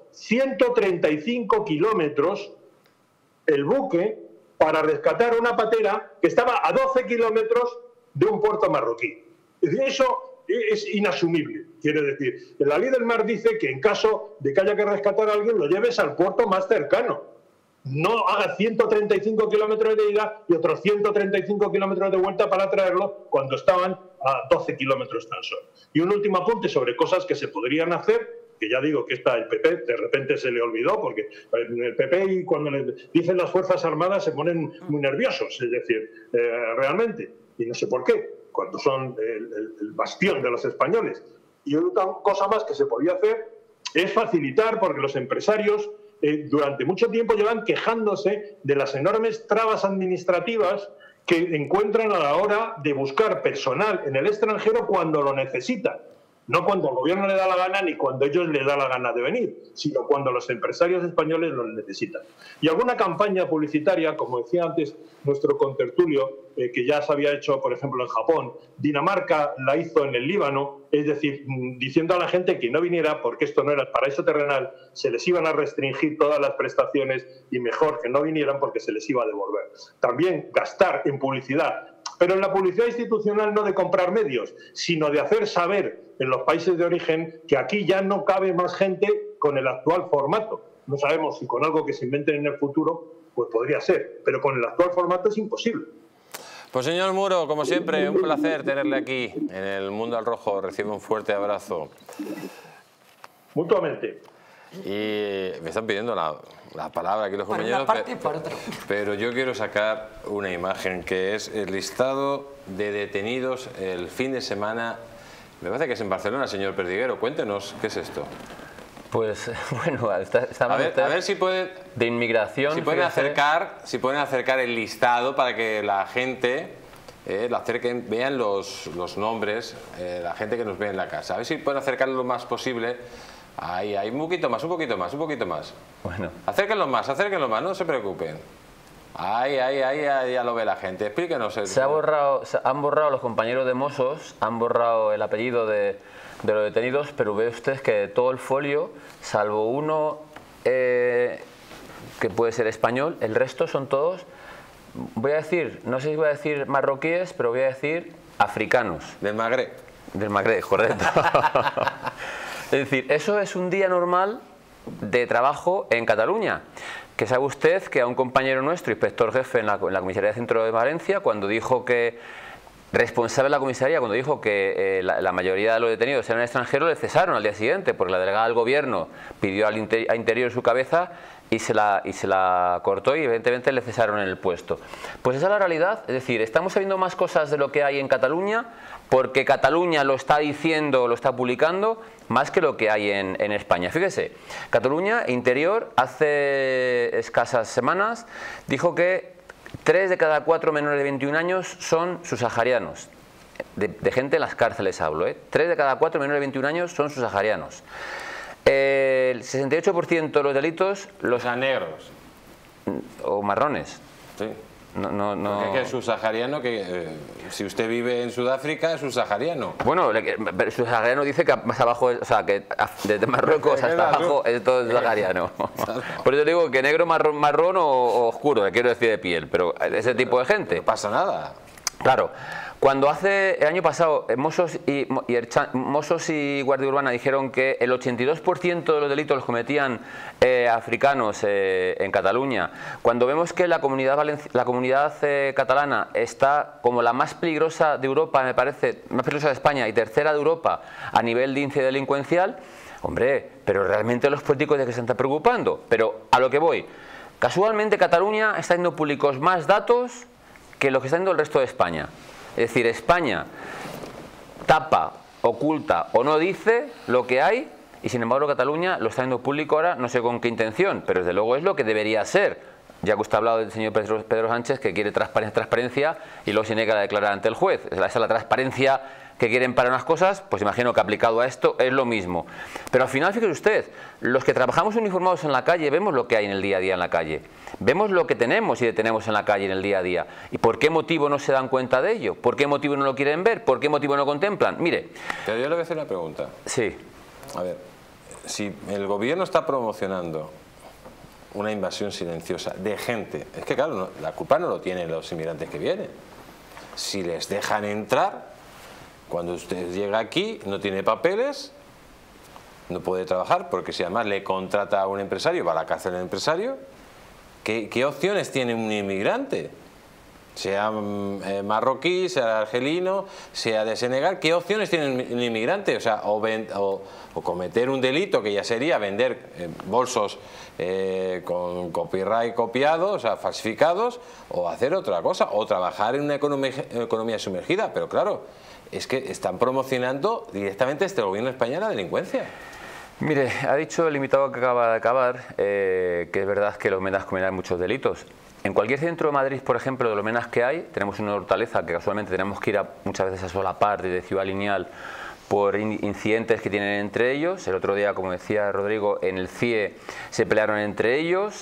Speaker 5: 135 kilómetros el buque para rescatar una patera que estaba a 12 kilómetros de un puerto marroquí. Es decir, eso es inasumible. Quiere decir, la ley del mar dice que en caso de que haya que rescatar a alguien, lo lleves al puerto más cercano. No hagas 135 kilómetros de ida y otros 135 kilómetros de vuelta para traerlo cuando estaban a 12 kilómetros tan solo. Y un último apunte sobre cosas que se podrían hacer, que ya digo que el PP de repente se le olvidó, porque el PP y cuando le dicen las Fuerzas Armadas se ponen muy nerviosos, es decir, realmente, y no sé por qué, cuando son el bastión de los españoles. Y otra cosa más que se podía hacer es facilitar, porque los empresarios durante mucho tiempo llevan quejándose de las enormes trabas administrativas que encuentran a la hora de buscar personal en el extranjero cuando lo necesitan. No cuando el gobierno le da la gana ni cuando ellos les da la gana de venir, sino cuando los empresarios españoles lo necesitan. Y alguna campaña publicitaria, como decía antes nuestro contertulio, que ya se había hecho, por ejemplo, en Japón, Dinamarca la hizo en el Líbano, es decir, diciendo a la gente que no viniera porque esto no era el paraíso terrenal, se les iban a restringir todas las prestaciones y mejor que no vinieran porque se les iba a devolver. También gastar en publicidad, pero en la publicidad institucional no de comprar medios, sino de hacer saber en los países de origen que aquí ya no cabe más gente con el actual formato. No sabemos si con algo que se inventen en el futuro, pues podría ser, pero con el actual formato es imposible.
Speaker 1: Pues señor Muro, como siempre, un placer tenerle aquí en el Mundo al Rojo. Recibe un fuerte abrazo.
Speaker 5: Mutuamente.
Speaker 1: Y me están pidiendo la palabra aquí los compañeros,
Speaker 4: por una parte y por otra.
Speaker 1: Pero yo quiero sacar una imagen que es el listado de detenidos el fin de semana. Me parece que es en Barcelona, señor Perdiguero. Cuéntenos, ¿qué es esto?
Speaker 3: Pues bueno, está
Speaker 1: a ver si pueden,
Speaker 3: de inmigración.
Speaker 1: Si pueden acercar el listado para que la gente lo acerquen, vean los nombres, la gente que nos ve en la casa. A ver si pueden acercarlo lo más posible. Ahí, un poquito más.
Speaker 3: Bueno.
Speaker 1: Acérquenlo más, no se preocupen. Ahí, ya lo ve la gente. Explíquenos.
Speaker 3: Han borrado los compañeros de Mossos, han borrado el apellido de los detenidos, pero ve usted que todo el folio, salvo uno que puede ser español, el resto son todos, voy a decir, no sé si voy a decir marroquíes, pero voy a decir africanos.
Speaker 1: Del Magreb.
Speaker 3: Del Magreb, correcto. Es decir, eso es un día normal de trabajo en Cataluña. Que sabe usted que a un compañero nuestro, inspector jefe en la comisaría de Centro de Valencia, cuando dijo que, responsable de la comisaría, cuando dijo que la mayoría de los detenidos eran extranjeros, le cesaron al día siguiente, porque la delegada del gobierno pidió a Interior en su cabeza y se la cortó y evidentemente le cesaron en el puesto. Pues esa es la realidad, es decir, estamos sabiendo más cosas de lo que hay en Cataluña porque Cataluña lo está diciendo, lo está publicando, más que lo que hay en España. Fíjese, Cataluña, Interior, hace escasas semanas dijo que 3 de cada 4 menores de 21 años son subsaharianos. De gente en las cárceles hablo, 3 de cada 4 menores de 21 años son subsaharianos. El 68% de los delitos
Speaker 1: los negros
Speaker 3: o marrones.
Speaker 1: Sí.
Speaker 3: No.
Speaker 1: Porque es que el subsahariano, que si usted vive en Sudáfrica, es subsahariano.
Speaker 3: Bueno, el subsahariano dice que más abajo, o sea, que desde Marruecos hasta abajo es todo subsahariano. Por eso digo que negro, marrón o oscuro, que quiero decir de piel, pero ese tipo de gente.
Speaker 1: No pasa nada.
Speaker 3: Claro. Cuando el año pasado Mossos y Guardia Urbana dijeron que el 82% de los delitos los cometían africanos en Cataluña, cuando vemos que la comunidad catalana está como la más peligrosa de Europa, me parece, más peligrosa de España y tercera de Europa a nivel de índice delincuencial, hombre, pero realmente los políticos de qué se están preocupando. Pero a lo que voy, casualmente Cataluña está dando públicos más datos que lo que está dando el resto de España. Es decir, España tapa, oculta o no dice lo que hay y sin embargo Cataluña lo está haciendo público ahora, no sé con qué intención, pero desde luego es lo que debería ser. Ya que usted ha hablado del señor Pedro Sánchez que quiere transparencia y luego se niega a declarar ante el juez. Esa es la transparencia que quieren para unas cosas, pues imagino que aplicado a esto es lo mismo. Pero al final, fíjese usted, los que trabajamos uniformados en la calle vemos lo que hay en el día a día en la calle. Vemos lo que tenemos y detenemos en la calle en el día a día. ¿Y por qué motivo no se dan cuenta de ello? ¿Por qué motivo no lo quieren ver? ¿Por qué motivo no contemplan? Mire.
Speaker 1: Pero yo le voy a hacer una pregunta.
Speaker 3: Sí.
Speaker 1: A ver, si el gobierno está promocionando una invasión silenciosa de gente, es que claro, la culpa no lo tienen los inmigrantes que vienen. Si les dejan entrar, cuando usted llega aquí, no tiene papeles, no puede trabajar, porque si además le contrata a un empresario, va a la cárcel el empresario, ¿qué opciones tiene un inmigrante? Sea marroquí, sea argelino, sea de Senegal, ¿qué opciones tiene un inmigrante? O sea, o cometer un delito, que ya sería vender bolsos con copyright copiados, o sea, falsificados, o hacer otra cosa, o trabajar en una economía sumergida. Pero claro, es que están promocionando directamente este gobierno español la delincuencia.
Speaker 3: Mire, ha dicho el invitado que acaba de acabar que es verdad que los menas cometen muchos delitos. En cualquier centro de Madrid, por ejemplo, de los menas que hay, tenemos una Hortaleza que casualmente tenemos que ir muchas veces a solapar de Ciudad Lineal por incidentes que tienen entre ellos. El otro día, como decía Rodrigo, en el CIE se pelearon entre ellos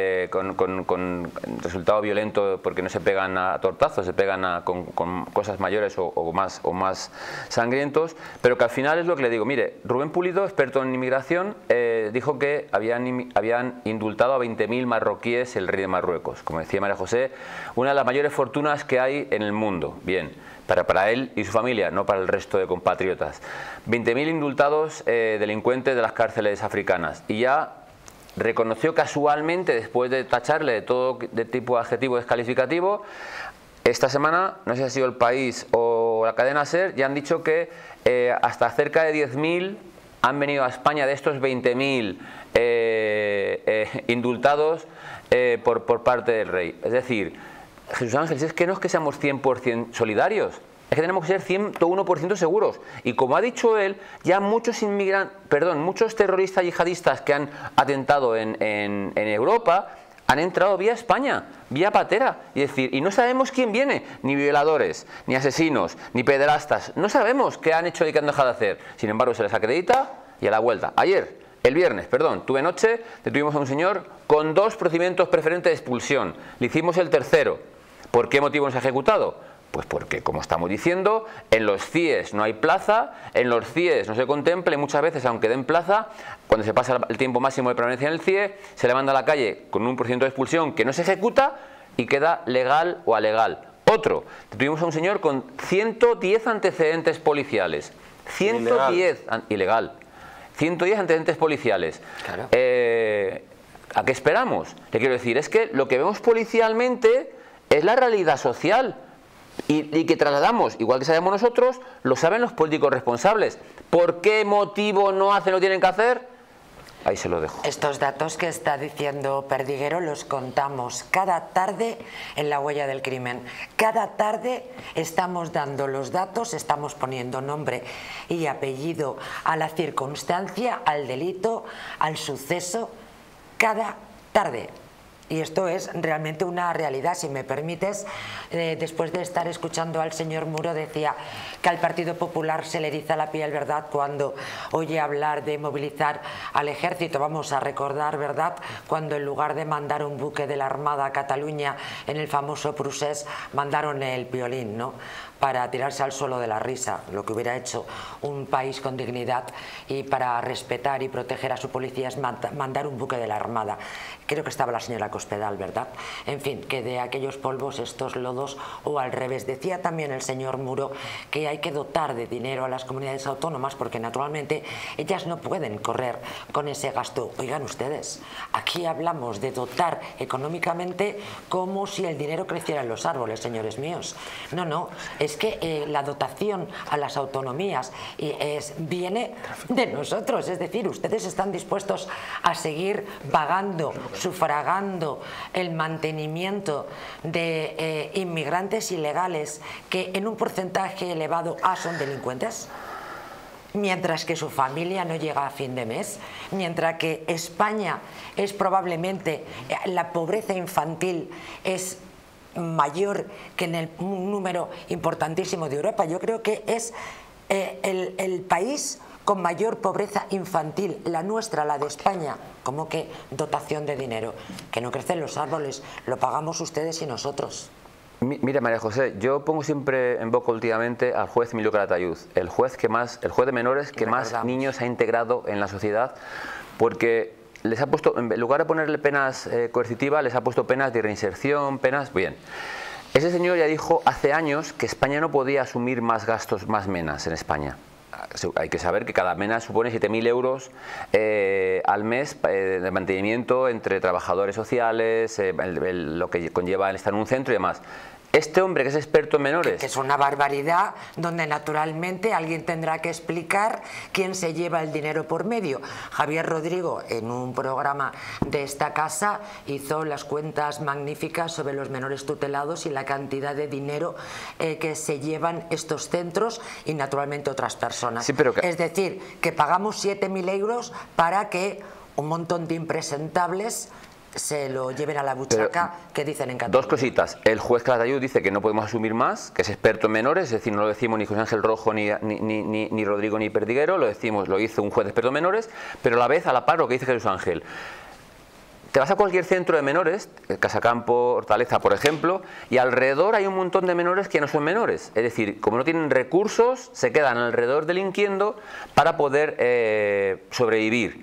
Speaker 3: con resultado violento porque no se pegan a tortazos, se pegan con cosas mayores o más sangrientos, pero que al final es lo que le digo. Mire, Rubén Pulido, experto en inmigración, dijo que habían indultado a 20.000 marroquíes el rey de Marruecos. Como decía María José, una de las mayores fortunas que hay en el mundo. Bien, para él y su familia, no para el resto de compatriotas. 20.000 indultados delincuentes de las cárceles africanas. Y ya reconoció casualmente, después de tacharle de todo tipo de adjetivo descalificativo, esta semana, no sé si ha sido El País o la cadena SER, ya han dicho que hasta cerca de 10.000 han venido a España de estos 20.000 indultados por parte del rey. Es decir, Jesús Ángel, es que no es que seamos 100% solidarios, es que tenemos que ser 101% seguros. Y como ha dicho él, ya muchos terroristas yihadistas que han atentado en Europa han entrado vía España, vía patera. Y decir, y no sabemos quién viene, ni violadores, ni asesinos, ni pederastas. No sabemos qué han hecho y qué han dejado de hacer. Sin embargo, se les acredita y a la vuelta. El viernes, tuve noche, detuvimos a un señor con 2 procedimientos preferentes de expulsión. Le hicimos el tercero. ¿Por qué motivo no se ha ejecutado? Pues porque, como estamos diciendo, en los CIES no hay plaza, en los CIES no se contempla y muchas veces, aunque den plaza, cuando se pasa el tiempo máximo de permanencia en el CIE, se le manda a la calle con un procedimiento de expulsión que no se ejecuta y queda legal o alegal. Otro, tuvimos a un señor con 110 antecedentes policiales. 110, ilegal. 110 antecedentes policiales.
Speaker 4: Claro.
Speaker 3: ¿A qué esperamos? Le quiero decir, es que lo que vemos policialmente es la realidad social y que trasladamos, igual que sabemos nosotros, lo saben los políticos responsables. ¿Por qué motivo no hacen lo que tienen que hacer? Ahí se lo dejo.
Speaker 4: Estos datos que está diciendo Perdiguero los contamos cada tarde en La Huella del Crimen. Cada tarde estamos dando los datos, estamos poniendo nombre y apellido a la circunstancia, al delito, al suceso, cada tarde. Y esto es realmente una realidad. Si me permites, después de estar escuchando al señor Muro, decía que al Partido Popular se le eriza la piel, ¿verdad?, cuando oye hablar de movilizar al ejército. Vamos a recordar, ¿verdad?, cuando en lugar de mandar un buque de la Armada a Cataluña en el famoso Prusés, mandaron el Piolín, ¿no?, para tirarse al suelo de la risa, lo que hubiera hecho un país con dignidad, y para respetar y proteger a su policía es mandar un buque de la Armada. Creo que estaba la señora Cospedal, ¿verdad? En fin, que de aquellos polvos estos lodos, o al revés. Decía también el señor Muro que hay que dotar de dinero a las comunidades autónomas porque naturalmente ellas no pueden correr con ese gasto. Oigan ustedes, aquí hablamos de dotar económicamente como si el dinero creciera en los árboles, señores míos. No, no, es que la dotación a las autonomías viene de nosotros, es decir, ustedes están dispuestos a seguir pagando, sufragando el mantenimiento de inmigrantes ilegales que en un porcentaje elevado son delincuentes, mientras que su familia no llega a fin de mes, mientras que España es probablemente, la pobreza infantil es mayor que en un número importantísimo de Europa. Yo creo que es el país con mayor pobreza infantil, la nuestra, la de España. ¿Cómo que dotación de dinero? Que no crecen los árboles, lo pagamos ustedes y nosotros.
Speaker 3: Mira, María José, yo pongo siempre en boca últimamente al juez Emilio Calatayud, el juez de menores que más niños ha integrado en la sociedad, porque les ha puesto, en lugar de ponerle penas coercitivas, les ha puesto penas de reinserción, penas... Bien, ese señor ya dijo hace años que España no podía asumir más gastos, más menas en España. Hay que saber que cada mena supone 7.000 euros al mes de mantenimiento entre trabajadores sociales, lo que conlleva el estar en un centro y demás. Este hombre que es experto en menores...
Speaker 4: Que es una barbaridad, donde naturalmente alguien tendrá que explicar quién se lleva el dinero por medio. Javier Rodrigo, en un programa de esta casa, hizo las cuentas magníficas sobre los menores tutelados y la cantidad de dinero que se llevan estos centros y naturalmente otras personas.
Speaker 3: Sí, pero
Speaker 4: es decir, que pagamos 7.000 euros para que un montón de impresentables se lo lleven a la buchaca, que dicen en Cataluña.
Speaker 3: Dos cositas. El juez Calatayud dice que no podemos asumir más, que es experto en menores, es decir, no lo decimos ni José Ángel Rojo, ni Rodrigo, ni Perdiguero, lo hizo un juez experto en menores, pero a la vez, a la par, lo que dice Jesús Ángel. Te vas a cualquier centro de menores, Casacampo, Hortaleza, por ejemplo, y alrededor hay un montón de menores que no son menores. Es decir, como no tienen recursos, se quedan alrededor delinquiendo para poder sobrevivir.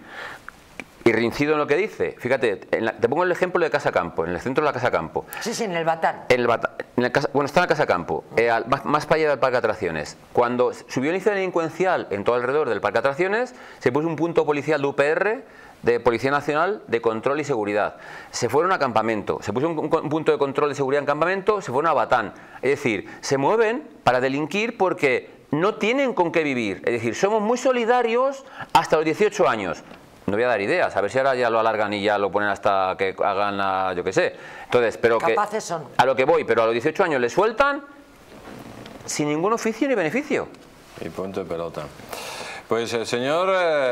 Speaker 3: Y reincido en lo que dice. Fíjate, te pongo el ejemplo de Casacampo, en el centro de la Casacampo.
Speaker 4: Sí, sí, en el Batán.
Speaker 3: Bueno, está en la Casacampo, más para allá del parque de atracciones. Cuando subió el índice delincuencial en todo alrededor del parque de atracciones, se puso un punto policial de UPR, de Policía Nacional, de control y seguridad. Se fueron a campamento, se puso un punto de control de seguridad en campamento, se fueron a Batán. Es decir, se mueven para delinquir porque no tienen con qué vivir. Es decir, somos muy solidarios hasta los 18 años. No voy a dar ideas, a ver si ahora ya lo alargan y ya lo ponen hasta que hagan yo qué sé. Entonces, pero
Speaker 4: capaces son.
Speaker 3: A lo que voy, pero a los 18 años le sueltan sin ningún oficio ni beneficio.
Speaker 1: Y punto de pelota. Pues el señor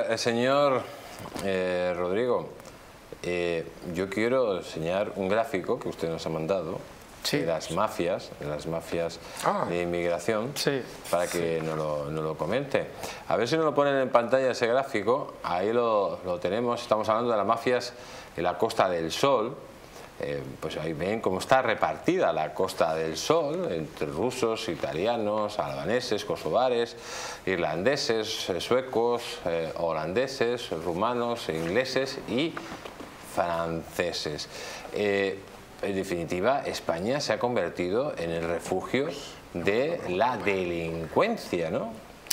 Speaker 1: Rodrigo, yo quiero enseñar un gráfico que usted nos ha mandado. Sí. De las mafias de inmigración, sí, para que nos lo comente. A ver si nos lo ponen en pantalla ese gráfico. Ahí lo tenemos. Estamos hablando de las mafias en la Costa del Sol. Pues ahí ven cómo está repartida la Costa del Sol entre rusos, italianos, albaneses, kosovares, irlandeses, suecos, holandeses, rumanos, ingleses y franceses. En definitiva, España se ha convertido en el refugio de la delincuencia, ¿no?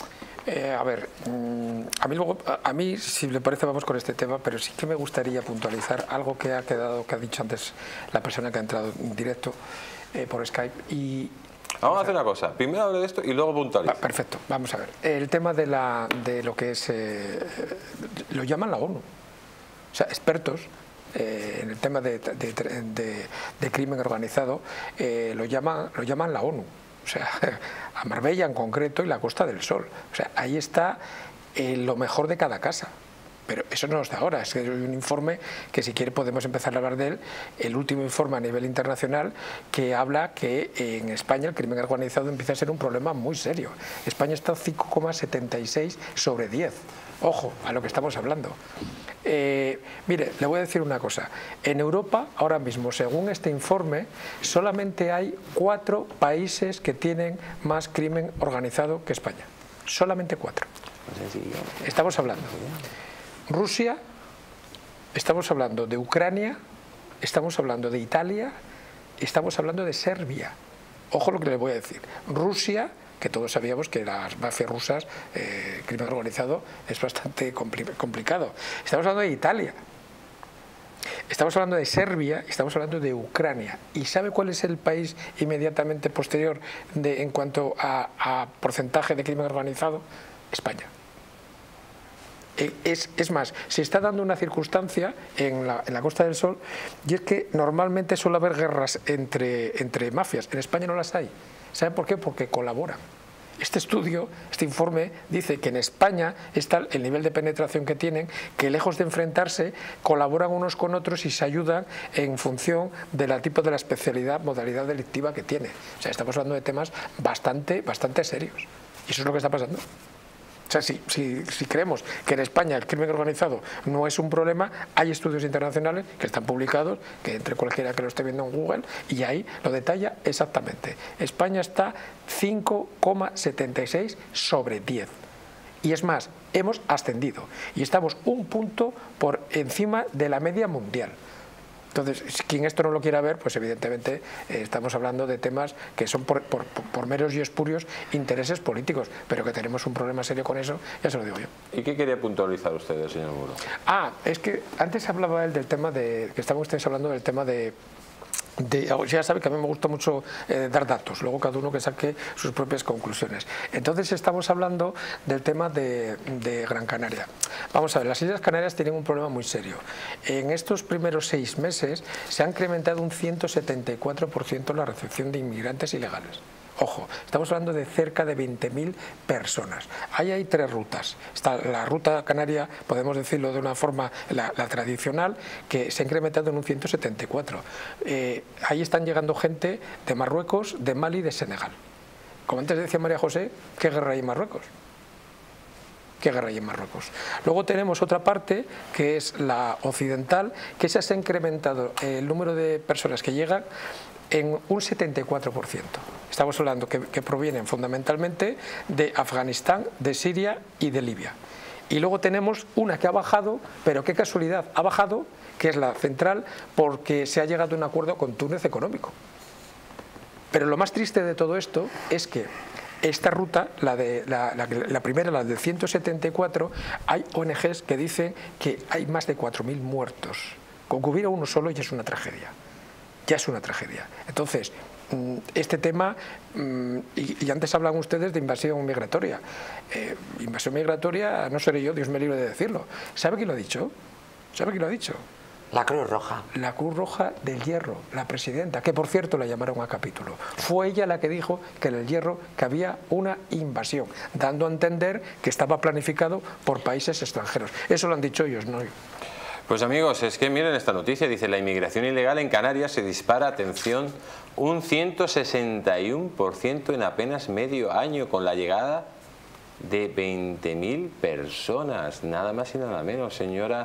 Speaker 2: A mí, si le parece, vamos con este tema, pero sí que me gustaría puntualizar algo que ha dicho antes la persona que ha entrado en directo por Skype.
Speaker 1: Vamos a hacer una cosa, primero hable de esto y luego puntualiza.
Speaker 2: Perfecto, vamos a ver. El tema de lo que es, lo llaman la ONU. o sea, expertos en el tema de crimen organizado, lo llaman la ONU, o sea, a Marbella en concreto y la Costa del Sol. O sea, ahí está lo mejor de cada casa. Pero eso no es de ahora, es que hay un informe que si quiere podemos empezar a hablar de él, el último informe a nivel internacional que habla que en España el crimen organizado empieza a ser un problema muy serio. España está 5,76 sobre 10. Ojo a lo que estamos hablando. Mire, le voy a decir una cosa. En Europa, ahora mismo, según este informe, solamente hay 4 países que tienen más crimen organizado que España. Solamente 4. Estamos hablando Rusia, estamos hablando de Ucrania, estamos hablando de Italia, estamos hablando de Serbia. Ojo lo que le voy a decir. Rusia, que todos sabíamos que las mafias rusas, crimen organizado, es bastante complicado. Estamos hablando de Italia, estamos hablando de Serbia, estamos hablando de Ucrania. ¿Y sabe cuál es el país inmediatamente posterior en cuanto a porcentaje de crimen organizado? España. Es más, se está dando una circunstancia en la Costa del Sol, y es que normalmente suele haber guerras entre mafias. En España no las hay. ¿Sabe por qué? Porque colaboran. Este estudio, este informe, dice que en España está el nivel de penetración que tienen, que lejos de enfrentarse, colaboran unos con otros y se ayudan en función del tipo de la especialidad, modalidad delictiva que tiene. O sea, estamos hablando de temas bastante serios. Y eso es lo que está pasando. O sea, si creemos que en España el crimen organizado no es un problema, hay estudios internacionales que están publicados, que entre cualquiera que lo esté viendo en Google, y ahí lo detalla exactamente. España está 5,76 sobre 10. Y es más, hemos ascendido y estamos un punto por encima de la media mundial. Entonces, quien esto no lo quiera ver, pues evidentemente estamos hablando de temas que son por meros y espurios intereses políticos, pero que tenemos un problema serio con eso, ya se lo digo yo.
Speaker 1: ¿Y qué quería puntualizar usted, señor Muro?
Speaker 2: Es que antes hablaba él del tema que estaban ustedes hablando del tema ya sabe que a mí me gusta mucho dar datos, luego cada uno que saque sus propias conclusiones. Entonces estamos hablando del tema de Gran Canaria. Vamos a ver, las Islas Canarias tienen un problema muy serio. En estos primeros 6 meses se ha incrementado un 174% la recepción de inmigrantes ilegales. Ojo, estamos hablando de cerca de 20.000 personas. Ahí hay 3 rutas. Está la ruta canaria, podemos decirlo de una forma, la tradicional, que se ha incrementado en un 174. Ahí están llegando gente de Marruecos, de Mali y de Senegal. Como antes decía María José, ¿qué guerra hay en Marruecos? ¿Qué guerra hay en Marruecos? Luego tenemos otra parte, que es la occidental, que se ha incrementado el número de personas que llegan en un 74%. Estamos hablando que provienen fundamentalmente de Afganistán, de Siria y de Libia. Y luego tenemos una que ha bajado, pero qué casualidad, ha bajado, que es la central, porque se ha llegado a un acuerdo con Túnez económico. Pero lo más triste de todo esto es que esta ruta, la primera, la del 174, hay ONGs que dicen que hay más de 4.000 muertos. Con que hubiera uno solo ya es una tragedia. Ya es una tragedia. Entonces, este tema, y antes hablan ustedes de invasión migratoria. Invasión migratoria, no seré yo, Dios me libre de decirlo. ¿Sabe quién lo ha dicho? ¿Sabe quién lo ha dicho?
Speaker 4: La Cruz Roja.
Speaker 2: La Cruz Roja del Hierro, la presidenta, que por cierto la llamaron a capítulo. Fue ella la que dijo que en el Hierro que había una invasión, dando a entender que estaba planificado por países extranjeros. Eso lo han dicho ellos, no yo.
Speaker 1: Pues amigos, es que miren esta noticia, dice: la inmigración ilegal en Canarias se dispara, atención, un 161% en apenas medio año, con la llegada de 20.000 personas, nada más y nada menos, señora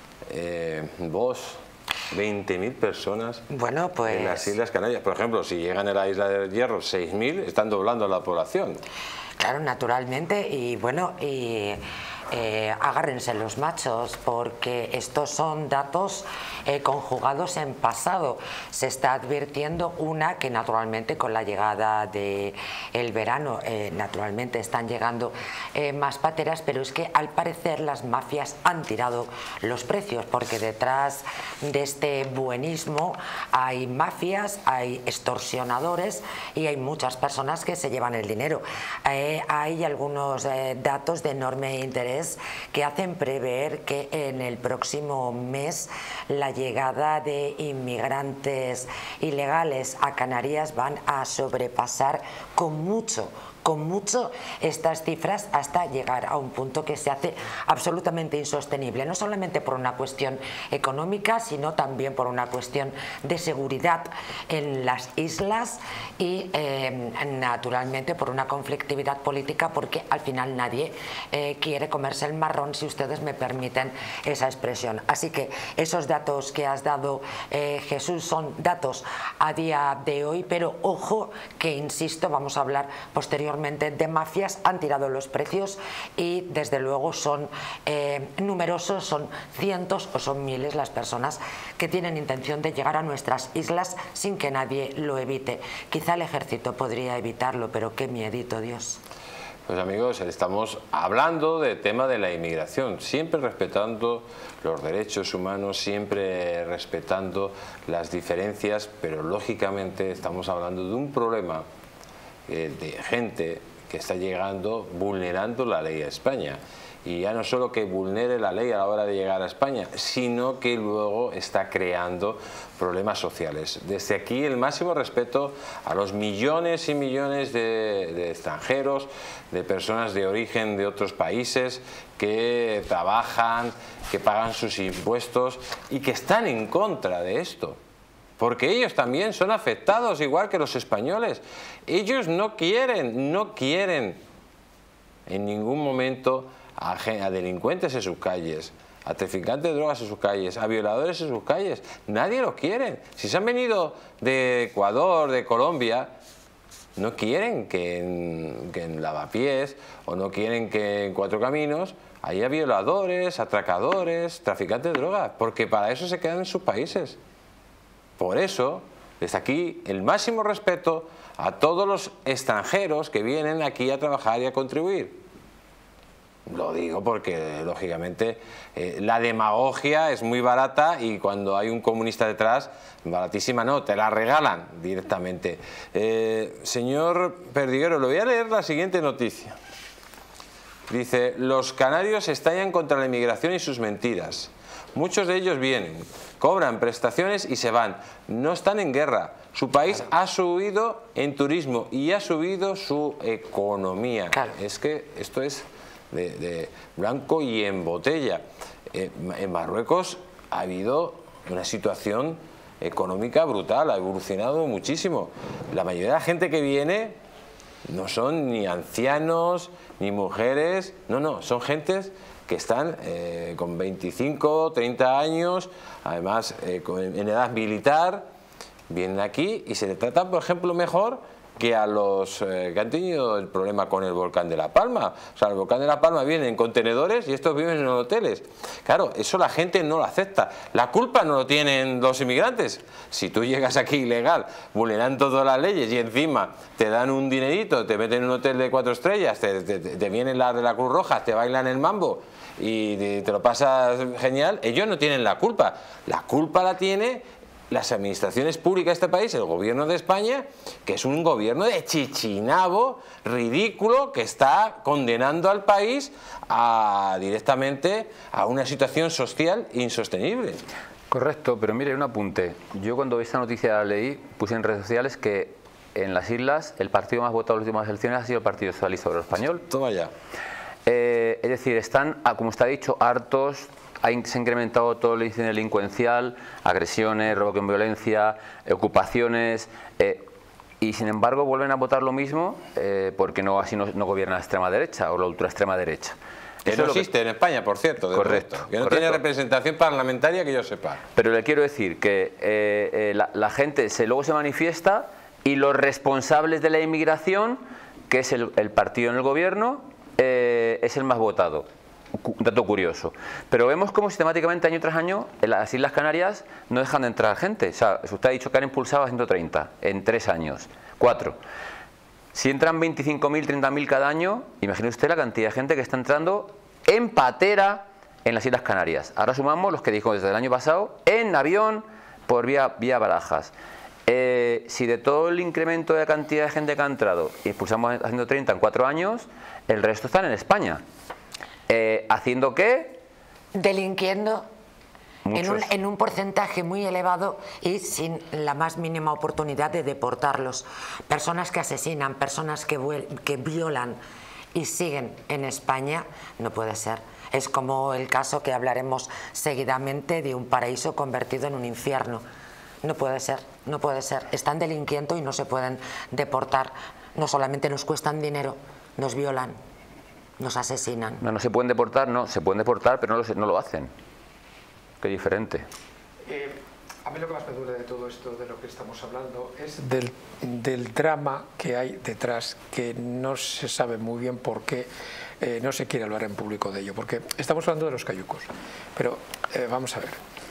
Speaker 1: Bosch. 20.000 personas,
Speaker 4: bueno, pues,
Speaker 1: en las Islas Canarias. Por ejemplo, si llegan a la Isla del Hierro 6.000, están doblando la población.
Speaker 4: Claro, naturalmente, y bueno, agárrense los machos, porque estos son datos conjugados en pasado. Se está advirtiendo que naturalmente con la llegada del verano naturalmente están llegando más pateras, pero es que al parecer las mafias han tirado los precios, porque detrás de este buenismo hay mafias, hay extorsionadores y hay muchas personas que se llevan el dinero. Hay algunos datos de enorme interés indicadores que hacen prever que en el próximo mes la llegada de inmigrantes ilegales a Canarias van a sobrepasar con mucho estas cifras, hasta llegar a un punto que se hace absolutamente insostenible, no solamente por una cuestión económica, sino también por una cuestión de seguridad en las islas y naturalmente por una conflictividad política, porque al final nadie quiere comerse el marrón, si ustedes me permiten esa expresión. Así que esos datos que has dado, Jesús, son datos a día de hoy, pero ojo que, insisto, vamos a hablar posteriormente de mafias. Han tirado los precios y desde luego son numerosos, son cientos o son miles las personas que tienen intención de llegar a nuestras islas sin que nadie lo evite. Quizá el ejército podría evitarlo, pero qué miedito, Dios.
Speaker 1: Pues amigos, estamos hablando del tema de la inmigración, siempre respetando los derechos humanos, siempre respetando las diferencias, pero lógicamente estamos hablando de un problema de gente que está llegando vulnerando la ley a España. Y ya no solo que vulnere la ley a la hora de llegar a España, sino que luego está creando problemas sociales. Desde aquí el máximo respeto a los millones y millones de extranjeros, de personas de origen de otros países que trabajan, que pagan sus impuestos y que están en contra de esto. Porque ellos también son afectados igual que los españoles. Ellos no quieren en ningún momento a delincuentes en sus calles, a traficantes de drogas en sus calles, a violadores en sus calles. Nadie los quiere. Si se han venido de Ecuador, de Colombia, no quieren que en Lavapiés o no quieren que en Cuatro Caminos haya violadores, atracadores, traficantes de drogas, porque para eso se quedan en sus países. Por eso, desde aquí, el máximo respeto a todos los extranjeros que vienen aquí a trabajar y a contribuir. Lo digo porque, lógicamente, la demagogia es muy barata y cuando hay un comunista detrás, baratísima no, te la regalan directamente. Señor Perdiguero, le voy a leer la siguiente noticia. Dice: los canarios estallan contra la inmigración y sus mentiras. Muchos de ellos vienen, cobran prestaciones y se van. No están en guerra. Su país ha subido en turismo y ha subido su economía. Claro. Es que esto es de blanco y en botella. En Marruecos ha habido una situación económica brutal, ha evolucionado muchísimo. La mayoría de la gente que viene no son ni ancianos ni mujeres, no, son gentes que están con 25, 30 años, además en edad militar, vienen aquí y se les trata, por ejemplo, mejor que a los que han tenido el problema con el volcán de La Palma. O sea, el volcán de La Palma viene en contenedores y estos viven en hoteles. Claro, eso la gente no lo acepta. La culpa no lo tienen los inmigrantes. Si tú llegas aquí ilegal, vulnerando todas las leyes y encima te dan un dinerito, te meten en un hotel de 4 estrellas, te vienen las de la Cruz Roja, te bailan el mambo y te lo pasas genial, ellos no tienen la culpa. La culpa la tiene las administraciones públicas de este país, el gobierno de España, que es un gobierno de chichinabo, ridículo, que está condenando al país directamente a una situación social insostenible.
Speaker 3: Correcto, pero mire, un apunte. Yo cuando esta noticia la leí, puse en redes sociales que en las islas el partido más votado en las últimas elecciones ha sido el Partido Socialista Obrero Español.
Speaker 1: Toma ya.
Speaker 3: Es decir, están, como está dicho, hartos. Se ha incrementado todo el índice delincuencial, agresiones, robo con violencia, ocupaciones, y sin embargo vuelven a votar lo mismo porque así no gobierna la extrema derecha o la ultra extrema derecha.
Speaker 1: Que no existe en España, por cierto.
Speaker 3: Correcto.
Speaker 1: Que no tiene representación parlamentaria que yo sepa.
Speaker 3: Pero le quiero decir que la gente luego se manifiesta y los responsables de la inmigración, que es el partido en el gobierno, es el más votado. Un dato curioso. Pero vemos cómo sistemáticamente año tras año en las Islas Canarias no dejan de entrar gente. O sea, usted ha dicho que han impulsado a 130 en 3 años, 4. Si entran 25.000, 30.000 cada año, imagine usted la cantidad de gente que está entrando en patera en las Islas Canarias. Ahora sumamos los que dijo desde el año pasado en avión por vía Barajas. Si de todo el incremento de la cantidad de gente que ha entrado impulsamos a 130 en 4 años, el resto están en España. ¿Haciendo qué?
Speaker 4: Delinquiendo en un porcentaje muy elevado y sin la más mínima oportunidad de deportarlos. Personas que asesinan, personas que violan y siguen en España, no puede ser. Es como el caso que hablaremos seguidamente de un paraíso convertido en un infierno. No puede ser, no puede ser. Están delinquiendo y no se pueden deportar. No solamente nos cuestan dinero, nos violan, nos asesinan.
Speaker 3: No se pueden deportar, no, se pueden deportar, pero no lo hacen. Qué diferente.
Speaker 2: A mí lo que más me duele de todo esto, de lo que estamos hablando, es del drama que hay detrás, que no se sabe muy bien por qué no se quiere hablar en público de ello, porque estamos hablando de los cayucos, pero vamos a ver,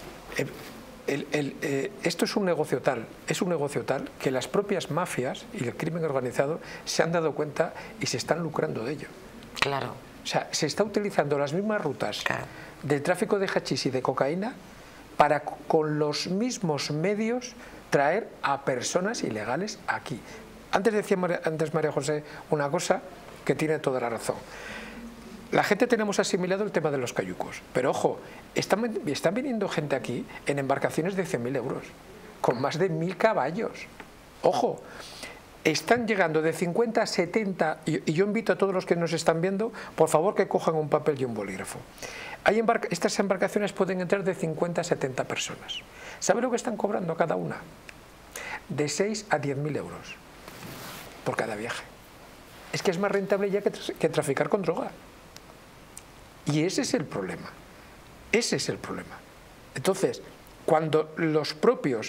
Speaker 2: esto es un negocio tal que las propias mafias y el crimen organizado se han dado cuenta y se están lucrando de ello.
Speaker 4: Claro.
Speaker 2: O sea, se está utilizando las mismas rutas del tráfico de hachís y de cocaína para con los mismos medios traer a personas ilegales aquí. Antes decía María José una cosa que tiene toda la razón. La gente tenemos asimilado el tema de los cayucos, pero ojo, están viniendo gente aquí en embarcaciones de 100.000 euros, con más de 1.000 caballos. Ojo, están llegando de 50 a 70, y yo invito a todos los que nos están viendo, por favor que cojan un papel y un bolígrafo. Estas embarcaciones pueden entrar de 50 a 70 personas. ¿Sabe lo que están cobrando cada una? De 6 a 10.000 euros por cada viaje. Es que es más rentable ya que traficar con droga. Y ese es el problema. Ese es el problema. Entonces, cuando las propias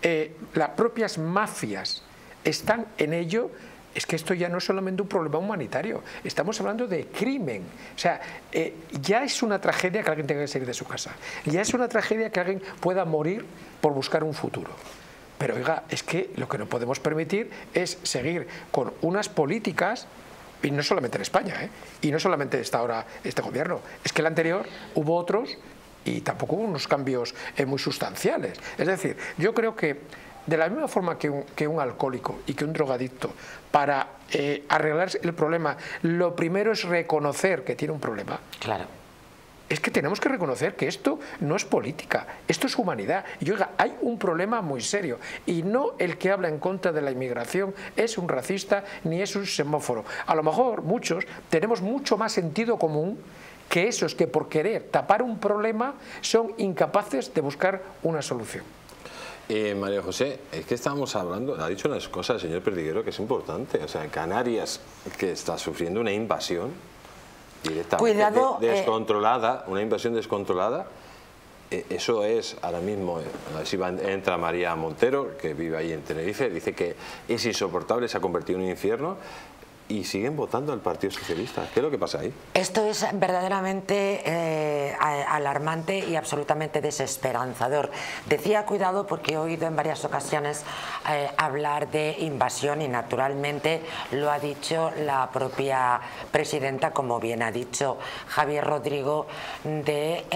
Speaker 2: mafias están en ello, es que esto ya no es solamente un problema humanitario, estamos hablando de crimen. O sea, ya es una tragedia que alguien tenga que salir de su casa, ya es una tragedia que alguien pueda morir por buscar un futuro. Pero oiga, es que lo que no podemos permitir es seguir con unas políticas, y no solamente en España, y no solamente está ahora este gobierno, es que el anterior hubo otros y tampoco hubo unos cambios muy sustanciales. Es decir, yo creo que de la misma forma que un alcohólico y que un drogadicto, para arreglar el problema, lo primero es reconocer que tiene un problema.
Speaker 4: Claro.
Speaker 2: Es que tenemos que reconocer que esto no es política, esto es humanidad. Y oiga, hay un problema muy serio. Y no el que habla en contra de la inmigración es un racista ni es un xenófobo. A lo mejor muchos tenemos mucho más sentido común que esos que por querer tapar un problema son incapaces de buscar una solución.
Speaker 1: María José, es que estábamos hablando, ha dicho unas cosas el señor Perdiguero que es importante. O sea, Canarias, que está sufriendo una invasión directamente descontrolada, una invasión descontrolada, eso es ahora mismo, así entra María Montero, que vive ahí en Tenerife, dice que es insoportable, se ha convertido en un infierno. Y siguen votando al Partido Socialista. ¿Qué es lo que pasa ahí?
Speaker 4: Esto es verdaderamente alarmante y absolutamente desesperanzador. Decía cuidado porque he oído en varias ocasiones hablar de invasión y naturalmente lo ha dicho la propia presidenta, como bien ha dicho Javier Rodrigo de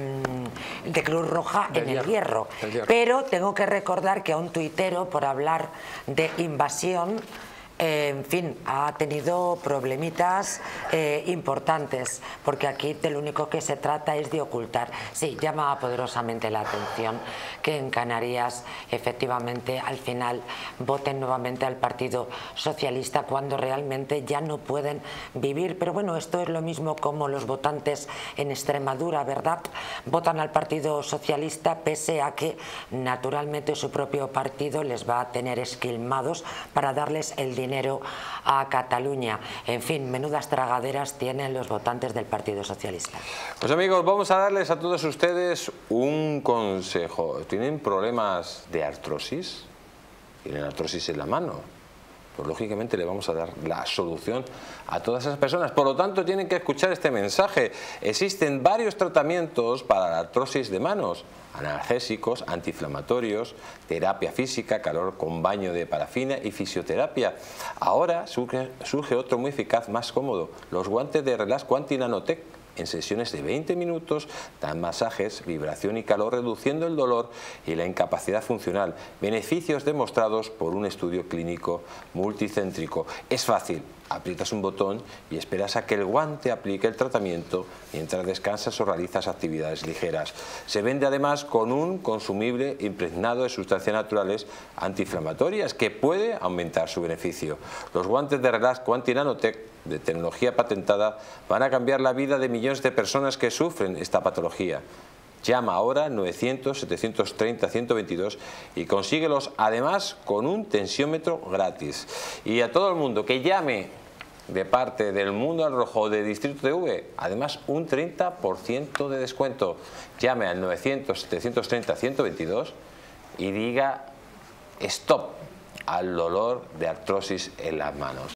Speaker 4: Cruz Roja en el Hierro. Pero tengo que recordar que a un tuitero, por hablar de invasión, en fin, ha tenido problemitas importantes, porque aquí de lo único que se trata es de ocultar. Sí, llama poderosamente la atención que en Canarias efectivamente al final voten nuevamente al Partido Socialista cuando realmente ya no pueden vivir. Pero bueno, esto es lo mismo como los votantes en Extremadura, ¿verdad? Votan al Partido Socialista pese a que naturalmente su propio partido les va a tener esquilmados para darles el dinero a Cataluña. En fin, menudas tragaderas tienen los votantes del Partido Socialista.
Speaker 1: Pues amigos, vamos a darles a todos ustedes un consejo. ¿Tienen problemas de artrosis? ¿Tienen artrosis en la mano? Pues lógicamente le vamos a dar la solución a todas esas personas. Por lo tanto, tienen que escuchar este mensaje. Existen varios tratamientos para la artrosis de manos: analgésicos, antiinflamatorios, terapia física, calor con baño de parafina y fisioterapia. Ahora surge otro muy eficaz, más cómodo: los guantes de Relax Quanti Nanotech, En sesiones de 20 minutos dan masajes, vibración y calor, reduciendo el dolor y la incapacidad funcional. Beneficios demostrados por un estudio clínico multicéntrico. Es fácil. Aprietas un botón y esperas a que el guante aplique el tratamiento mientras descansas o realizas actividades ligeras. Se vende además con un consumible impregnado de sustancias naturales antiinflamatorias que puede aumentar su beneficio. Los guantes de Relax Quanti Nanotech de tecnología patentada van a cambiar la vida de millones de personas que sufren esta patología. Llama ahora 900-730-122 y consíguelos además con un tensiómetro gratis. Y a todo el mundo que llame de parte del Mundo al Rojo de Distrito TV, además un 30% de descuento. Llame al 900-730-122 y diga stop al dolor de artrosis en las manos.